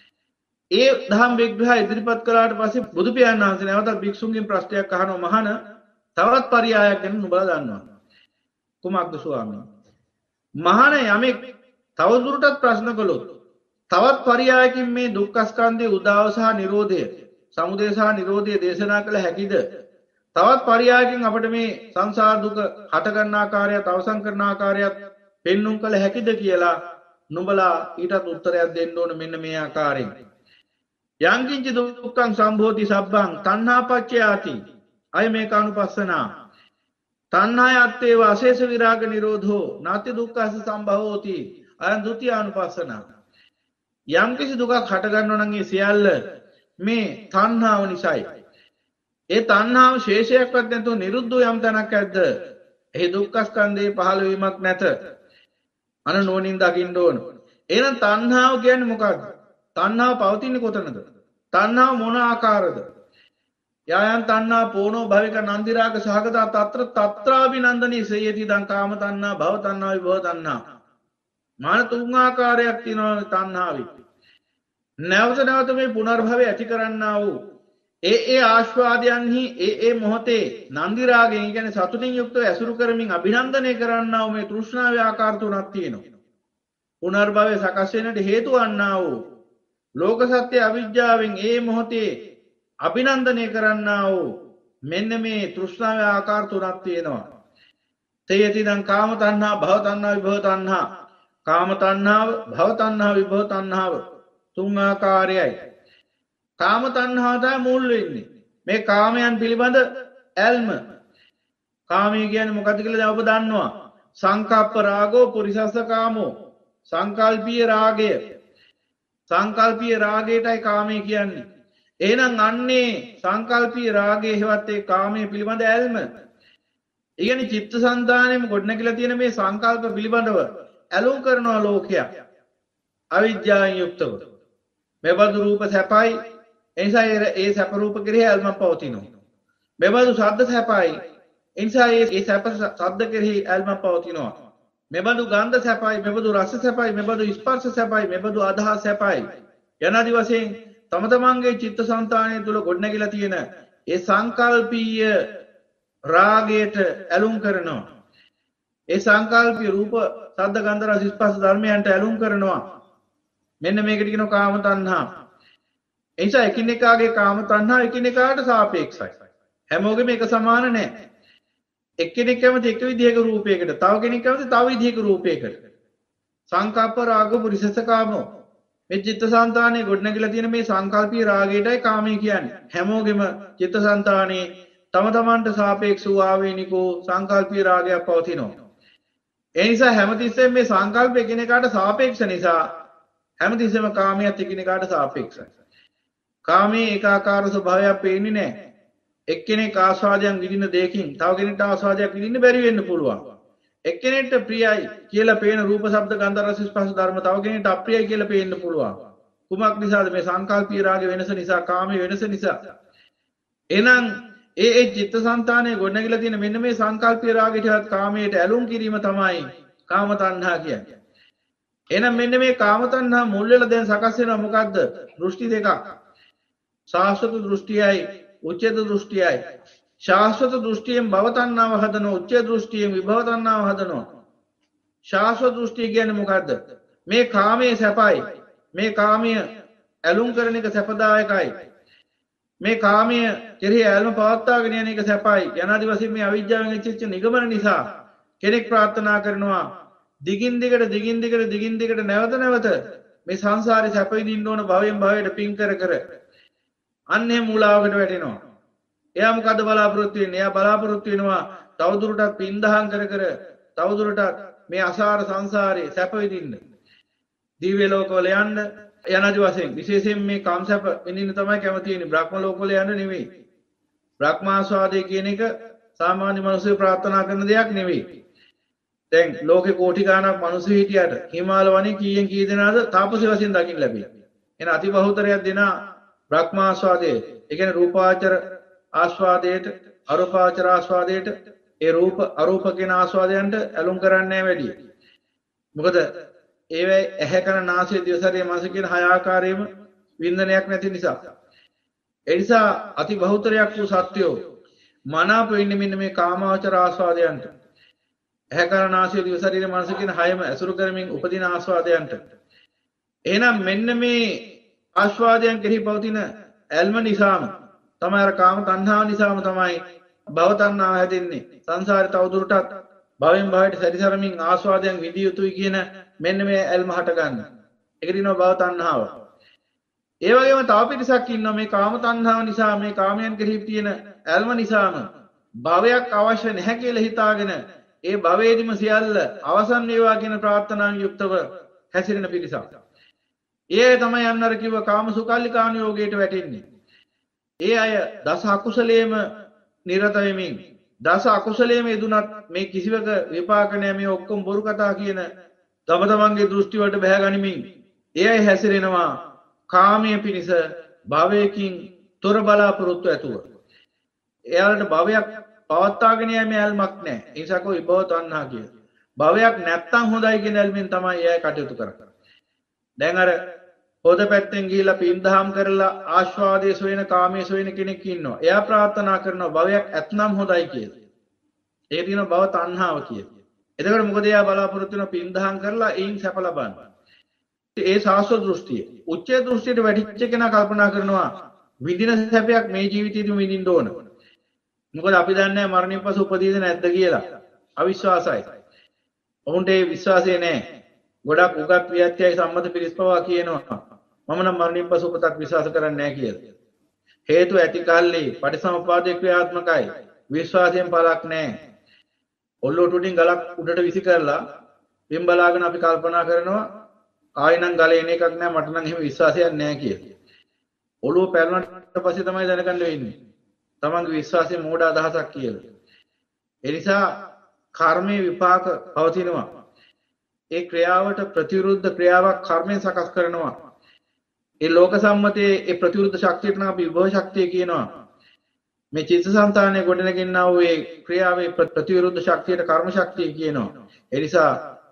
ඒ දහම් විග්‍රහය ඉදිරිපත් කළාට පස්සේ බුදු පියාණන් වහන්සේ නැවතත් භික්ෂුන්ගෙන් ප්‍රශ්නයක් අහනවා මහණ තවත් පරයයක් ගැන නුඹලා දන්නවා. කුමක්ද ස්වාමී? මහණ යමෙක් තවදුරටත් ප්‍රශ්න කළොත් තවත් පරයයකින් මේ දුක්ඛ ස්කන්ධයේ උදාව සහ නිරෝධය සමුදය සහ නිරෝධය දේශනා කළ හැකිද? තවත් පරයයකින් අපිට මේ සංසාර දුක හට ගන්න ආකාරයත් අවසන් කරන ආකාරයත් පෙන්눔 කළ හැකිද කියලා නුඹලා ඊටත් උත්තරයක් දෙන්න ඕන මෙන්න මේ ආකාරයෙන්. යංකින්ච දුක්ඛං සම්භෝති සබ්බං තණ්හාපච්චයාති අය මේක අනුපස්සනා තණ්හායත්තේ වාසේස විරාග නිරෝධෝ නාති දුක්ඛස සම්භවෝති අයං ဒုတိ ය අනුපස්සනා. යම්කිසි දුකක් හට ගන්නවා නම් ඒ සියල්ල මේ තණ්හාව නිසායි. ඒ තණ්හාව ශේෂයක්වත් නැතුව නිරුද්ධ යම් තැනක් ඇද්ද? එහි දුක්ඛ ස්කන්ධේ පහළ වීමක් නැත. අන නෝනින් දකින්න ඕන. එහෙනම් තණ්හාව කියන්නේ මොකක්ද? තණ්හාව පවතින්නේ කොතනද? තණ්හාව මොන ආකාරද? යායන් තණ්හා පෝනෝ භවික නන්දි රාග සහගත තත්‍රාභිනන්දනී සේයති දං කාම තණ්හා භව තණ්හා විභව තණ්හා. මාන තුන් ආකාරයක් තියෙනවා තණ්හාවේ. නැවත නැවත මේ පුනර්භවය ඇති කරන්නා වූ ඒ ආස්වාදයන්හි ඒ මොහොතේ නන්දි රාගයෙන් කියන්නේ සතුටින් යුක්තව ඇසුරු කරමින් අභිනන්දනය කරන්නා වූ මේ තෘෂ්ණාවේ ආකාර තුනක් තියෙනවා. පුනර්භවය සකස් වෙන්නට හේතු වන්නා වූ ලෝක සත්‍ය අවිජ්ජාවෙන් ඒ මොහොතේ අභිනන්දනය කරන්නා වූ මෙන්න මේ තෘෂ්ණාවේ ආකාර තුනක් තියෙනවා. තේයති දං කාම තණ්හා භව තණ්හා විභව තණ්හා. කාම තණ්හාව භව තණ්හා විභව තණ්හාව තුන් ආකාරයයි. කාම තණ්හාව තමයි මුල් වෙන්නේ. මේ කාමයන් පිළිබඳ ඇල්ම. කාමය කියන්නේ මොකක්ද කියලා දැන් ඔබ දන්නවා. සංකප්ප රාගෝ පුරිසස්ස කාමෝ. සංකල්පීය රාගය. සංකල්පීය රාගයටයි කාමය කියන්නේ. එහෙනම් අන්නේ සංකල්පීය රාගයේ හේවත් ඒ කාමයේ පිළිබඳ ඇල්ම. ඒ කියන්නේ චිත්තසංතානෙම ගොඩනැගිලා තියෙන මේ සංකල්ප පිළිබඳව ඇලුම් කරනවා ලෝකයා. අවිද්‍යාවෙන් යුක්තව. මෙබඳු රූප සැපයි. එනිසා ඒ සැප රූප කෙරෙහි ඇල්මක් පවතිනවා. මෙබඳු ශබ්ද සැපයි. එනිසා ඒ සැප ශබ්ද කෙරෙහි ඇල්මක් පවතිනවා. මෙබඳු ගන්ධ සැපයි, මෙබඳු රස සැපයි, මෙබඳු ස්පර්ශ සැපයි, මෙබඳු අදහස් සැපයි. යනාදි වශයෙන් තම තමන්ගේ චිත්තසංතානය තුළ ගොඩනැගිලා තියෙන ඒ සංකල්පීය රාගයට ඇලුම් කරනවා. ඒ සංකල්පීය රූප, ශබ්ද, ගන්ධ, රස, ස්පර්ශ ධර්මයන්ට ඇලුම් කරනවා. මෙන්න මේකට කියනවා කාම තණ්හා. එනිසා එකිනෙකාගේ කාම තණ්හා එකිනෙකාට සාපේක්ෂයි. හැමෝගෙම එක සමාන නැහැ. එක්කෙනෙක් කැමති එක විදිහක රූපයකට, තව කෙනෙක් කැමති තව විදිහක රූපයකට. සංකප්ප රාග පුරිසස්ස කාමෝ. මේ චිත්තසංතානයේ ගොඩනැගිලා තියෙන මේ සංකල්පීය රාගයටයි කාමය කියන්නේ. හැමෝගෙම චිත්තසංතානයේ තම තමන්ට සාපේක්ෂ වූ ආවේනිකෝ සංකල්පීය රාගයක් පවතිනවා. ඒ නිසා හැමතිස්සෙම මේ සංකල්ප එකිනෙකාට සාපේක්ෂ නිසා හැමතිස්සෙම කාමයට එකිනෙකාට සාපේක්ෂයි. කාමයේ ඒකාකාර ස්වභාවයක් පේන්නේ නැහැ. එක්කෙනෙක් ආස්වාදයන් විඳින දෙයකින් තව කෙනෙක්ට ආස්වාදයක් විඳින්න බැරි වෙන්න පුළුවන්. එක්කෙනෙක්ට ප්‍රියයි කියලා පේන රූප, ශබ්ද, ගන්ධ, රස, ස්පර්ශ ධර්ම තව කෙනෙක්ට අප්‍රියයි කියලා පේන්න පුළුවන්. කුමක් නිසාද? මේ සංකල්පීය රාගයේ වෙනස නිසා, කාමයේ වෙනස නිසා. එහෙනම් ඒ චිත්තසංතානයේ ගොඩනැගිලා තියෙන මෙන්න මේ සංකල්පීය රාගයට කාමයට ඇලුම් කිරීම තමයි කාම තණ්හා කියන්නේ. එහෙනම් මෙන්න මේ කාම තණ්හා මුල් වෙලා දැන් සකස් වෙනවා මොකද්ද? දෘෂ්ටි දෙකක්. සාස්වත දෘෂ්ටියයි උච්ඡේද දෘෂ්ටියයි. ශාස්වත දෘෂ්ටියෙන් භව තණ්හාව හදනවා, උච්ඡේද දෘෂ්ටියෙන් විභව තණ්හාව හදනවා. ශාස්වත දෘෂ්ටිය කියන්නේ මොකද්ද? මේ කාමයේ සැපයි. මේ කාමයේ ඇලුම් කරන එක සැපදායකයි. මේ කාමයේ කෙරෙහි ඇල්ම පවත්වාගෙන යන එක සැපයි. යනාදි වශයෙන් මේ අවිජ්ජාවෙන් ඇතිවෙච්ච නිගමන නිසා කෙනෙක් ප්‍රාර්ථනා කරනවා දිගින් දිගට නැවත නැවත මේ සංසාරේ සැප විඳින්න ඕන භවයෙන් භවයට පින් කර කර අන්නේ මූලාවකට වැටෙනවා. එයා මොකද බලාපොරොත්තු වෙන්නේ? එයා බලාපොරොත්තු වෙනවා තවදුරටත් පින් දහම් කර කර තවදුරටත් මේ අසාර සංසාරේ සැප විඳින්න. දිව්‍ය ලෝකවල යන්න යනදි වශයෙන් විශේෂයෙන් මේ කාම සැප විඳින්න තමයි කැමති වෙන්නේ. බ්‍රහ්ම ලෝකවල යන්න නෙවෙයි. බ්‍රහ්මාස්වාදය කියන එක සාමාන්‍ය මිනිස්සු ප්‍රාර්ථනා කරන දෙයක් නෙවෙයි. දැන් ලෝකේ කෝටි ගාණක් මිනිස්සු හිටියට හිමාල වනේ කීයෙන් කී දෙනාද තාපසී වශයෙන් දකින්න ලැබෙන්නේ. එන අති බහුතරයක් දෙනා බ්‍රහ්මාස්වාදයේ ඒ කියන්නේ රූපාවචර ආස්වාදයට අරූපාවචර ආස්වාදයට ඒ රූප අරූප කියන ආස්වාදයන්ට ඇලුම් කරන්නේ වැඩි. මොකද ඒවැ ඇහැ කන නාසය දිව ශරීරය මනස කියන හය ආකාරයෙම වින්දනයක් නැති නිසා. ඒ නිසා අති බහුතරයක් වූ සත්වයෝ මනාප වෙන්නේ මෙන්න මේ කාමාවචර ආස්වාදයන්ට. ඇහැ කන නාසය දිව ශරීරය මනස කියන හයම ඇසුරු කරමින් උපදින ආස්වාදයන්ට. එහෙනම් මෙන්න මේ ආස්වාදයන් කෙරෙහි පවතින ඇල්ම නිසාම තමයි අර කාම තණ්හාව නිසාම තමයි භව තණ්හාව හැදෙන්නේ. සංසාරේ තවදුරටත් භවෙන් භවයට සැරිසරමින් ආස්වාදයන් විඳිය යුතුයි කියන මෙන්න මේ ඇල්ම හටගන්න. ඒක දිනව භව තණ්හාව. ඒ වගේම තව පිටසක් ඉන්නවා මේ කාම තණ්හාව නිසා මේ කාමයන් කෙරෙහි තියෙන ඇල්ම නිසාම භවයක් අවශ්‍ය නැහැ කියලා හිතාගෙන ඒ භවයේදීම සියල්ල අවසන් වේවා කියන ප්‍රාර්ථනාවෙන් යුක්තව හැසිරෙන පිරිසක්. ඒ තමයි අන්නර කිව්ව කාම සුකල්ලිකාන යෝගයට වැටෙන්නේ. ඒ අය දස අකුසලයේම නිරත වෙමින් දස අකුසලයේම යෙදුනත් මේ කිසිවක විපාක නැහැ මේ ඔක්කොම බොරු කතා කියන තම තමන්ගේ දෘෂ්ටි වලට බැහැ ගනිමින් ඒ අය හැසිරෙනවා කාමයේ පිණිස භවයකින් තොර බලාපොරොත්තු ඇතුව. එයාලට භවයක් පවත්වාගෙන යෑමේ ඇල්මක් නැහැ. ඒ නිසා කොයි භව තණ්හා කිය. භවයක් නැත්තම් හොඳයි කියන ඇල්මෙන් තමයි එයා කටයුතු කරන්නේ. දැන් අර පොද පැත්තෙන් ගිහිල්ලා පින්දහම් කරලා ආස්වාදයේ සොයන කාමයේ සොයන කෙනෙක් ඉන්නවා. එයා ප්‍රාර්ථනා කරනවා භවයක් ඇත්නම් හොඳයි කියලා. ඒ දින භව තණ්හාව කියලා. එතකොට මොකද එයා බලාපොරොත්තු වෙන පින්දහම් කරලා ඒයින් සැප ලබන්න. ඒ සාස්ව දෘෂ්ටිය. උච්චේ දෘෂ්ටියට වැටිච්ච කෙනා කල්පනා කරනවා විඳින සැපයක් මේ ජීවිතේදීම විඳින්න ඕන. මොකද අපි දන්නේ මරණින් පසු උපදීද නැද්ද කියලා. අවිශ්වාසයි. ඔවුන්ට ඒ විශ්වාසය නැහැ. ගොඩක් උගත් විද්‍යාවේ සම්මත පිරිස් පවා කියනවා මම නම් මරණින් පසු උපතක් විශ්වාස කරන්නේ නැහැ කියලා. හේතු ඇති කල්ලි පටිසමුපාදේ ක්‍රියාත්මකයි. විශ්වාසයෙන් පළක් නැහැ. ඔල්ලුවට උඩින් ගලක් උඩට විසි කරලා බිම් බලාගෙන අපි කල්පනා කරනවා ආයෙ නම් ගලේ එන එකක් නැහැ මට නම් එහෙම විශ්වාසයක් නැහැ කියලා. ඔළුව පැලුණාට පස්සේ තමයි දැනගන්න වෙන්නේ. තමන්ගේ විශ්වාසයේ මෝඩ අදහසක් කියලා. ඒ නිසා කර්මයේ විපාක පවතිනවා. ඒ ක්‍රියාවට ප්‍රතිවිරුද්ධ ක්‍රියාවක් කර්මයෙන් සකස් කරනවා. ඒ ලෝක සම්මතයේ ඒ ප්‍රතිවිරුද්ධ ශක්තියට නම් අපි විභව ශක්තිය කියනවා. මේ චිත්තසංතානයේ ගොඩනගෙනා වූ ඒ ක්‍රියාවේ ප්‍රතිවිරුද්ධ ශක්තියට කර්ම ශක්තිය කියනවා. ඒ නිසා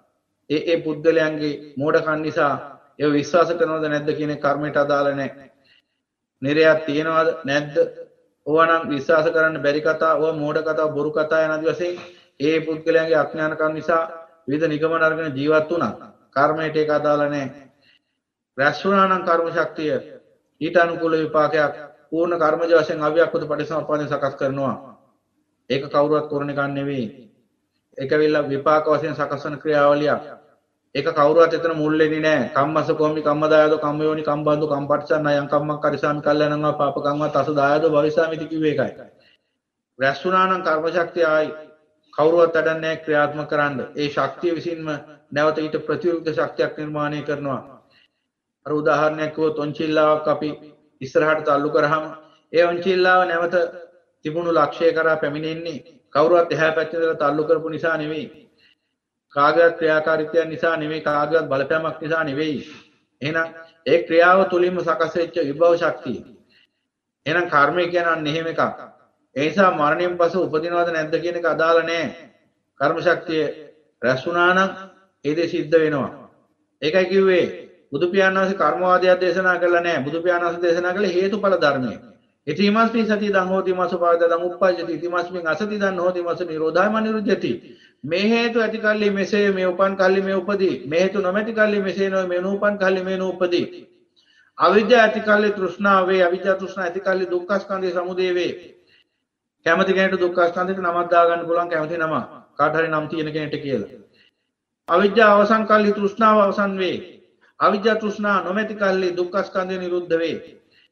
ඒ පුද්ගලයන්ගේ මෝඩකම් නිසා ඒ විශ්වාස කරනවද නැද්ද කියන කර්මයට අදාළ නැහැ. නිරයක් තියනවද නැද්ද? ඕවා නම් විශ්වාස කරන්න බැරි කතා, ඕවා මෝඩ කතා, බොරු කතා යන ආදි වශයෙන් ඒ පුද්ගලයන්ගේ අඥානකම් නිසා විවිධ නිගමන අරගෙන ජීවත් වුණා. කර්මයට ඒක අදාළ නැහැ. රැස් වුණා නම් කර්ම ශක්තිය ඊට අනුකූල විපාකයක් පූර්ණ කර්මජ වශයෙන් අවියක්කත පටිසම්පාදයෙන් සකස් කරනවා. ඒක කවුරුවත් කරන එකක් නෙවෙයි. ඒක වෙලා විපාක වශයෙන් සකස් කරන ක්‍රියාවලියක්. ඒක කවුරුවත් එතන මුල් වෙන්නේ නැහැ. කම්මස කොම්මි කම්මදායදෝ කම්මයෝනි කම්බන්දු කම්පටිසන්න අයං කම්මං කරිසාමි කල්යනංවා පාපකංවා තස දායදෝ භවිසාමිති කිව්වේ ඒකයි. රැස් වුණා නම් කර්ම ශක්තිය ආයි කවුරුවත් අඩන්නේ ක්‍රියාත්මක කරන්න. ඒ ශක්තිය විසින්ම නැවත ඊට ප්‍රතිවිරුද්ධ ශක්තියක් නිර්මාණය කරනවා. අර උදාහරණයක් කිව්වොත් ඔන්චිල්ලාවක් අපි ඉස්සරහට තල්ලු කරාම ඒ ඔන්චිල්ලාව නැවත තිබුණු ලක්ෂ්‍යය කරා පැමිණෙන්නේ කවුරුවත් එහා පැත්තේ ඉඳලා තල්ලු කරපු නිසා නෙවෙයි. කාගේවත් ක්‍රියාකාරීත්වයක් නිසා නෙවෙයි, කාගේවත් බලපෑමක් නිසා නෙවෙයි. එහෙනම් ඒ ක්‍රියාව තුලින්ම සකස් වෙච්ච විභව ශක්තිය. එහෙනම් කර්මය කියන්නේ එහෙම එකක්. ඒ නිසා මරණයෙන් පසු උපදිනවද නැද්ද කියන එක අදාළ නැහැ. කර්ම ශක්තිය රැස් වුණා නම් ඒ දේ සිද්ධ වෙනවා. ඒකයි කිව්වේ බුදු පියාණන් වහන්සේ කර්මවාදයක් දේශනා කළා නැහැ. බුදු පියාණන් වහන්සේ දේශනා කළේ හේතුඵල ධර්මය. ඉතිමස්මි සති දං හෝති මසුපාද දං උප්පජ්ජති ඉතිමස්මි අසති දං හෝති මස නිරෝධායම නිරුද්ධති. මේ හේතු ඇති කල්ලි මෙසේ මේ උපන් කල්ලි මේ උපදී. මේ හේතු නොමැති කල්ලි මෙසේ නොවේ මේ නූපන් කල්ලි මේ නූපදී. අවිද්‍යාව ඇති කල්ලි තෘෂ්ණාව වේ. අවිද්‍යාව තෘෂ්ණා ඇති කල්ලි දුක්ඛ ස්කන්ධය සමුදය වේ. කැමති කෙනෙකුට දුක්ඛ ස්කන්ධයට නමක් දාගන්න පුළුවන් කැමති නම. කාට හරි නම් තියෙන කෙනෙක්ට කියලා. අවිද්‍යාව අවසන් කල්ලි තෘෂ්ණාව අවසන් වේ. අවිද්‍යාව තෘෂ්ණා නොමැති කල්ලි දුක්ඛ ස්කන්ධය නිරුද්ධ වේ.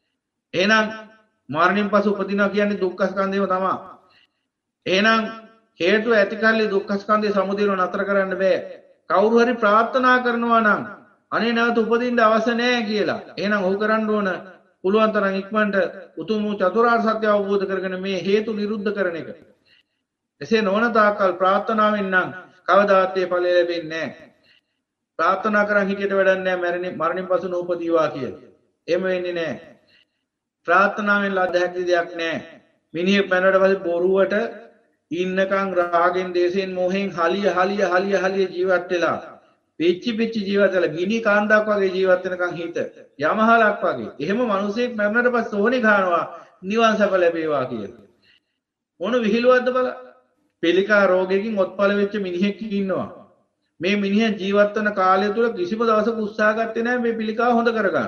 එහෙනම් මරණින් පසු උපදිනවා කියන්නේ දුක්ඛ ස්කන්ධයම තමයි. එහෙනම් හේතු ඇති කල්ලි දුක්ඛ ස්කන්ධේ සමුදයන නතර කරන්න බෑ. කවුරු හරි ප්‍රාර්ථනා කරනවා නම් අනේ නැවත උපදින්න අවශ්‍ය නැහැ කියලා. එහෙනම් ඔහු කරන්න ඕන පුළුවන් තරම් ඉක්මනට උතුම් චතුරාර්ය සත්‍ය අවබෝධ කරගෙන මේ හේතු නිරුද්ධ කරන එක. එසේ නොවන තාක්කල් ප්‍රාර්ථනාවෙන් නම් කවදාත් ඒ ඵලය ලැබෙන්නේ නැහැ. ප්‍රාර්ථනා කරන් හිටියට වැඩක් නැහැ මරණින් පසු නූපදීවා කියලා. එහෙම වෙන්නේ නැහැ. ප්‍රාර්ථනාවෙන් ලද්ද හැකි දෙයක් නැහැ. මිනිහෙක් මැරුණට පස්සේ බොරුවට ඉන්නකම් රාගෙන් දේශයෙන් මොහෙන් හලිය ජීවත් වෙලා පිච්චි ජීවත් වෙලා ගිනි කාන්දාක් වගේ ජීවත් වෙනකම් හිත යමහලක් වගේ. එහෙම මිනිසෙක් මැරුණට පස්සේ ඕනේ ගන්නවා නිවන් සප ලැබේවා කියලා. මොන විහිළුවක්ද බලන්න. පිළිකා රෝගයකින් ඔත්පල වෙච්ච මිනිහෙක් ඉන්නවා. මේ මිනිහා ජීවත් වෙන කාලය තුල කිසිම දවසක උත්සාහ ගත්තේ නැහැ මේ පිළිකාව හොඳ කරගන්න.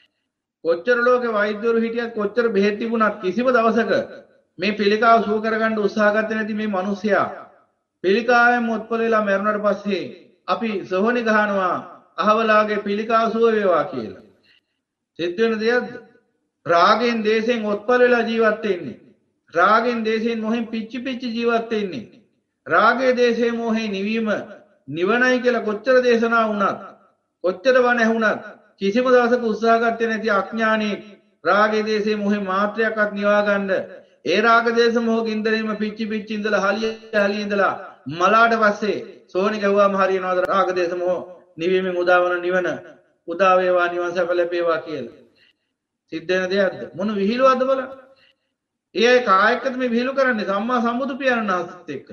කොච්චර ලෝකේ වෛද්‍යවරු හිටියත් කොච්චර බෙහෙත් තිබුණත් කිසිම දවසක මේ පිළිකාව සුව කරගන්න උත්සාහ ගත්තේ නැති මේ මිනිසයා පිළිකාවෙන් ඔත්පල වෙලා මැරුණාට පස්සේ අපි සොහොනි ගහනවා අහවලාගේ පිළිකාව සුව වේවා කියලා. සිද්ධ වෙන දෙයක්ද? රාගෙන් දේශයෙන් ඔත්පල වෙලා ජීවත් වෙන්නේ. රාගෙන් දේශයෙන් මොහෙන් පිච්චි ජීවත් වෙන්නේ. රාගයේ දේශයේ මොහේ නිවීම නිවනයි කියලා කොච්චර දේශනා වුණත් කොච්චර වණ ඇහුණත් කිසිම දවසක උත්සාහ ගත්තේ නැති අඥානී රාගයේ දේශයේ මොහේ මාත්‍රයක්වත් නිවා ගන්න ඒ රාග දේශ මොහ ගින්දරීම පිච්චි ඉඳලා හලිය ඉඳලා මලාට පස්සේ සෝනි ගවුවාම හරියනවාද රාග දේශ මොහ නිවීමෙන් උදාවන නිවන උදා වේවා නිවන් සැප ලැබේවා කියලා. සිද්ධ වෙන දෙයක්ද? මොන විහිළුවක්ද බලන්න. ඒ අය කායකද මේ විහිළු කරන්නේ සම්මා සම්බුදු පියාණන් වහන්සේත් එක්ක.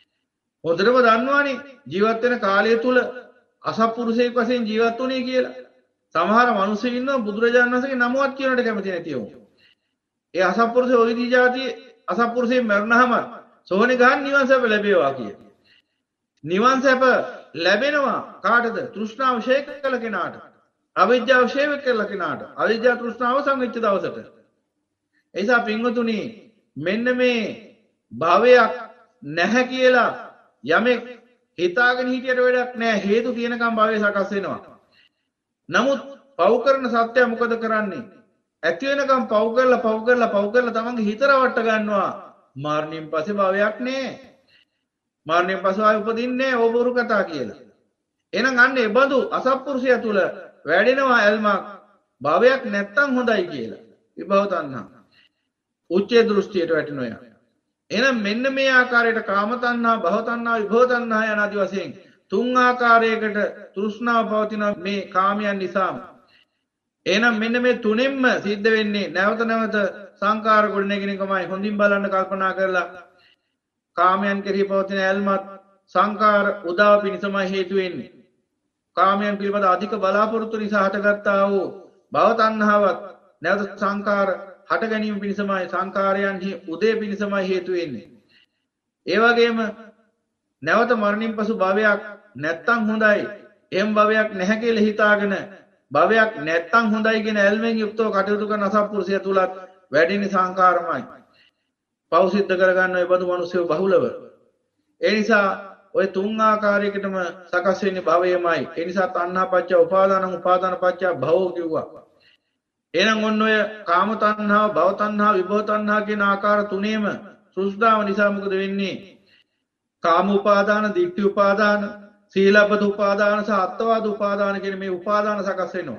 හොඳටම දන්නවානේ ජීවත් වෙන කාලය තුල අසත්පුරුෂයෙක් වශයෙන් ජීවත් වුණේ කියලා. සමහර මිනිස්සු ඉන්නවා බුදුරජාණන් වහන්සේගේ නමවත් කියනට කැමති නැතිව. ඒ අසත්පුරුෂය ඔය දී જાතියේ අසත්පුරුෂයෙන් මරණහම සෝහනේ ගන්න නිවන් සැප ලැබේවා කියලා. නිවන් සැප ලැබෙනවා කාටද? තෘෂ්ණාව ශේක කළ කෙනාට. අවිද්‍යාව ශේක කළ කෙනාට. අවිද්‍යාව තෘෂ්ණාව සංවිච්ච දවසට. එයිසා පින්වතුනි මෙන්න මේ භවයක් නැහැ කියලා යමෙක් හිතාගෙන හිටියට වැඩක් නැහැ. හේතු තියෙනකම් භවය සකස් වෙනවා. නමුත් පව් කරන සත්‍යය මොකද කරන්නේ? ඇති වෙනකම් පව් කරලා තමන්ගේ හිත රවට්ට ගන්නවා. මරණයෙන් පස්සේ භවයක් නැහැ. මරණයෙන් පස්සේ ආයෙ උපදින්නේ නැහැ. ඕබුරු කතා කියලා. එහෙනම් අන්න ඒ බඳු අසත්පුරුෂය තුල වැඩෙනවා ඇල්මක් භවයක් නැත්තම් හොඳයි කියලා. විභව තණ්හා. උච්චේ දෘෂ්ටියට වැටෙනවා. එහෙනම් මෙන්න මේ ආකාරයට කාම තණ්හා, භව තණ්හා, විභව තණ්හා යන ආදි වශයෙන් තුන් ආකාරයකට තෘෂ්ණාව පවතින මේ කාමයන් නිසාම. එහෙනම් මෙන්න මේ තුනෙන්ම සිද්ධ වෙන්නේ නැවත සංකාර ගොඩනැගෙන එකමයි. හොඳින් බලන්න කල්පනා කරලා කාමයන් කෙරෙහි පවතින ඇල්මත් සංකාර උදාව පිණිසමයි හේතු වෙන්නේ. කාමයන් පිළිබඳ අධික බලාපොරොත්තු නිසා හටගත්තා වූ භව තණ්හාවත් නැවත සංකාර හට ගැනීම පිණිසමයි සංකාරයන්හි උදේ පිණිසමයි හේතු වෙන්නේ. ඒ වගේම නැවත මරණින් පසු භවයක් නැත්තම් හොඳයි. එම් භවයක් නැහැ කියලා හිතාගෙන භවයක් නැත්තම් හොඳයි කියන ඇල්මෙන් යුක්තව කටයුතු කරන අසත්පුරුෂය තුලත් වැඩිනේ සංකාරමයි. පව් සිද්ධ කරගන්න ඔය බඳු මිනිස්සු බහුලව. ඒ නිසා ඔය තුන් ආකාරයකටම සකස් වෙන්නේ භවයමයි. ඒ නිසා තණ්හා පත්‍ය උපාදාන උපාදාන පත්‍ය භවෝ කිව්වා. එහෙනම් ඔන්න ඔය කාම තණ්හාව, භව තණ්හාව, විභව තණ්හා කියන ආකාර තුනේම තෘෂ්ණාව නිසා මොකද වෙන්නේ? කාම උපාදාන, ditthi උපාදාන, සීලබ්බත උපාදාන සහ අත්වාද උපාදාන කියන මේ උපාදාන සකස් වෙනවා.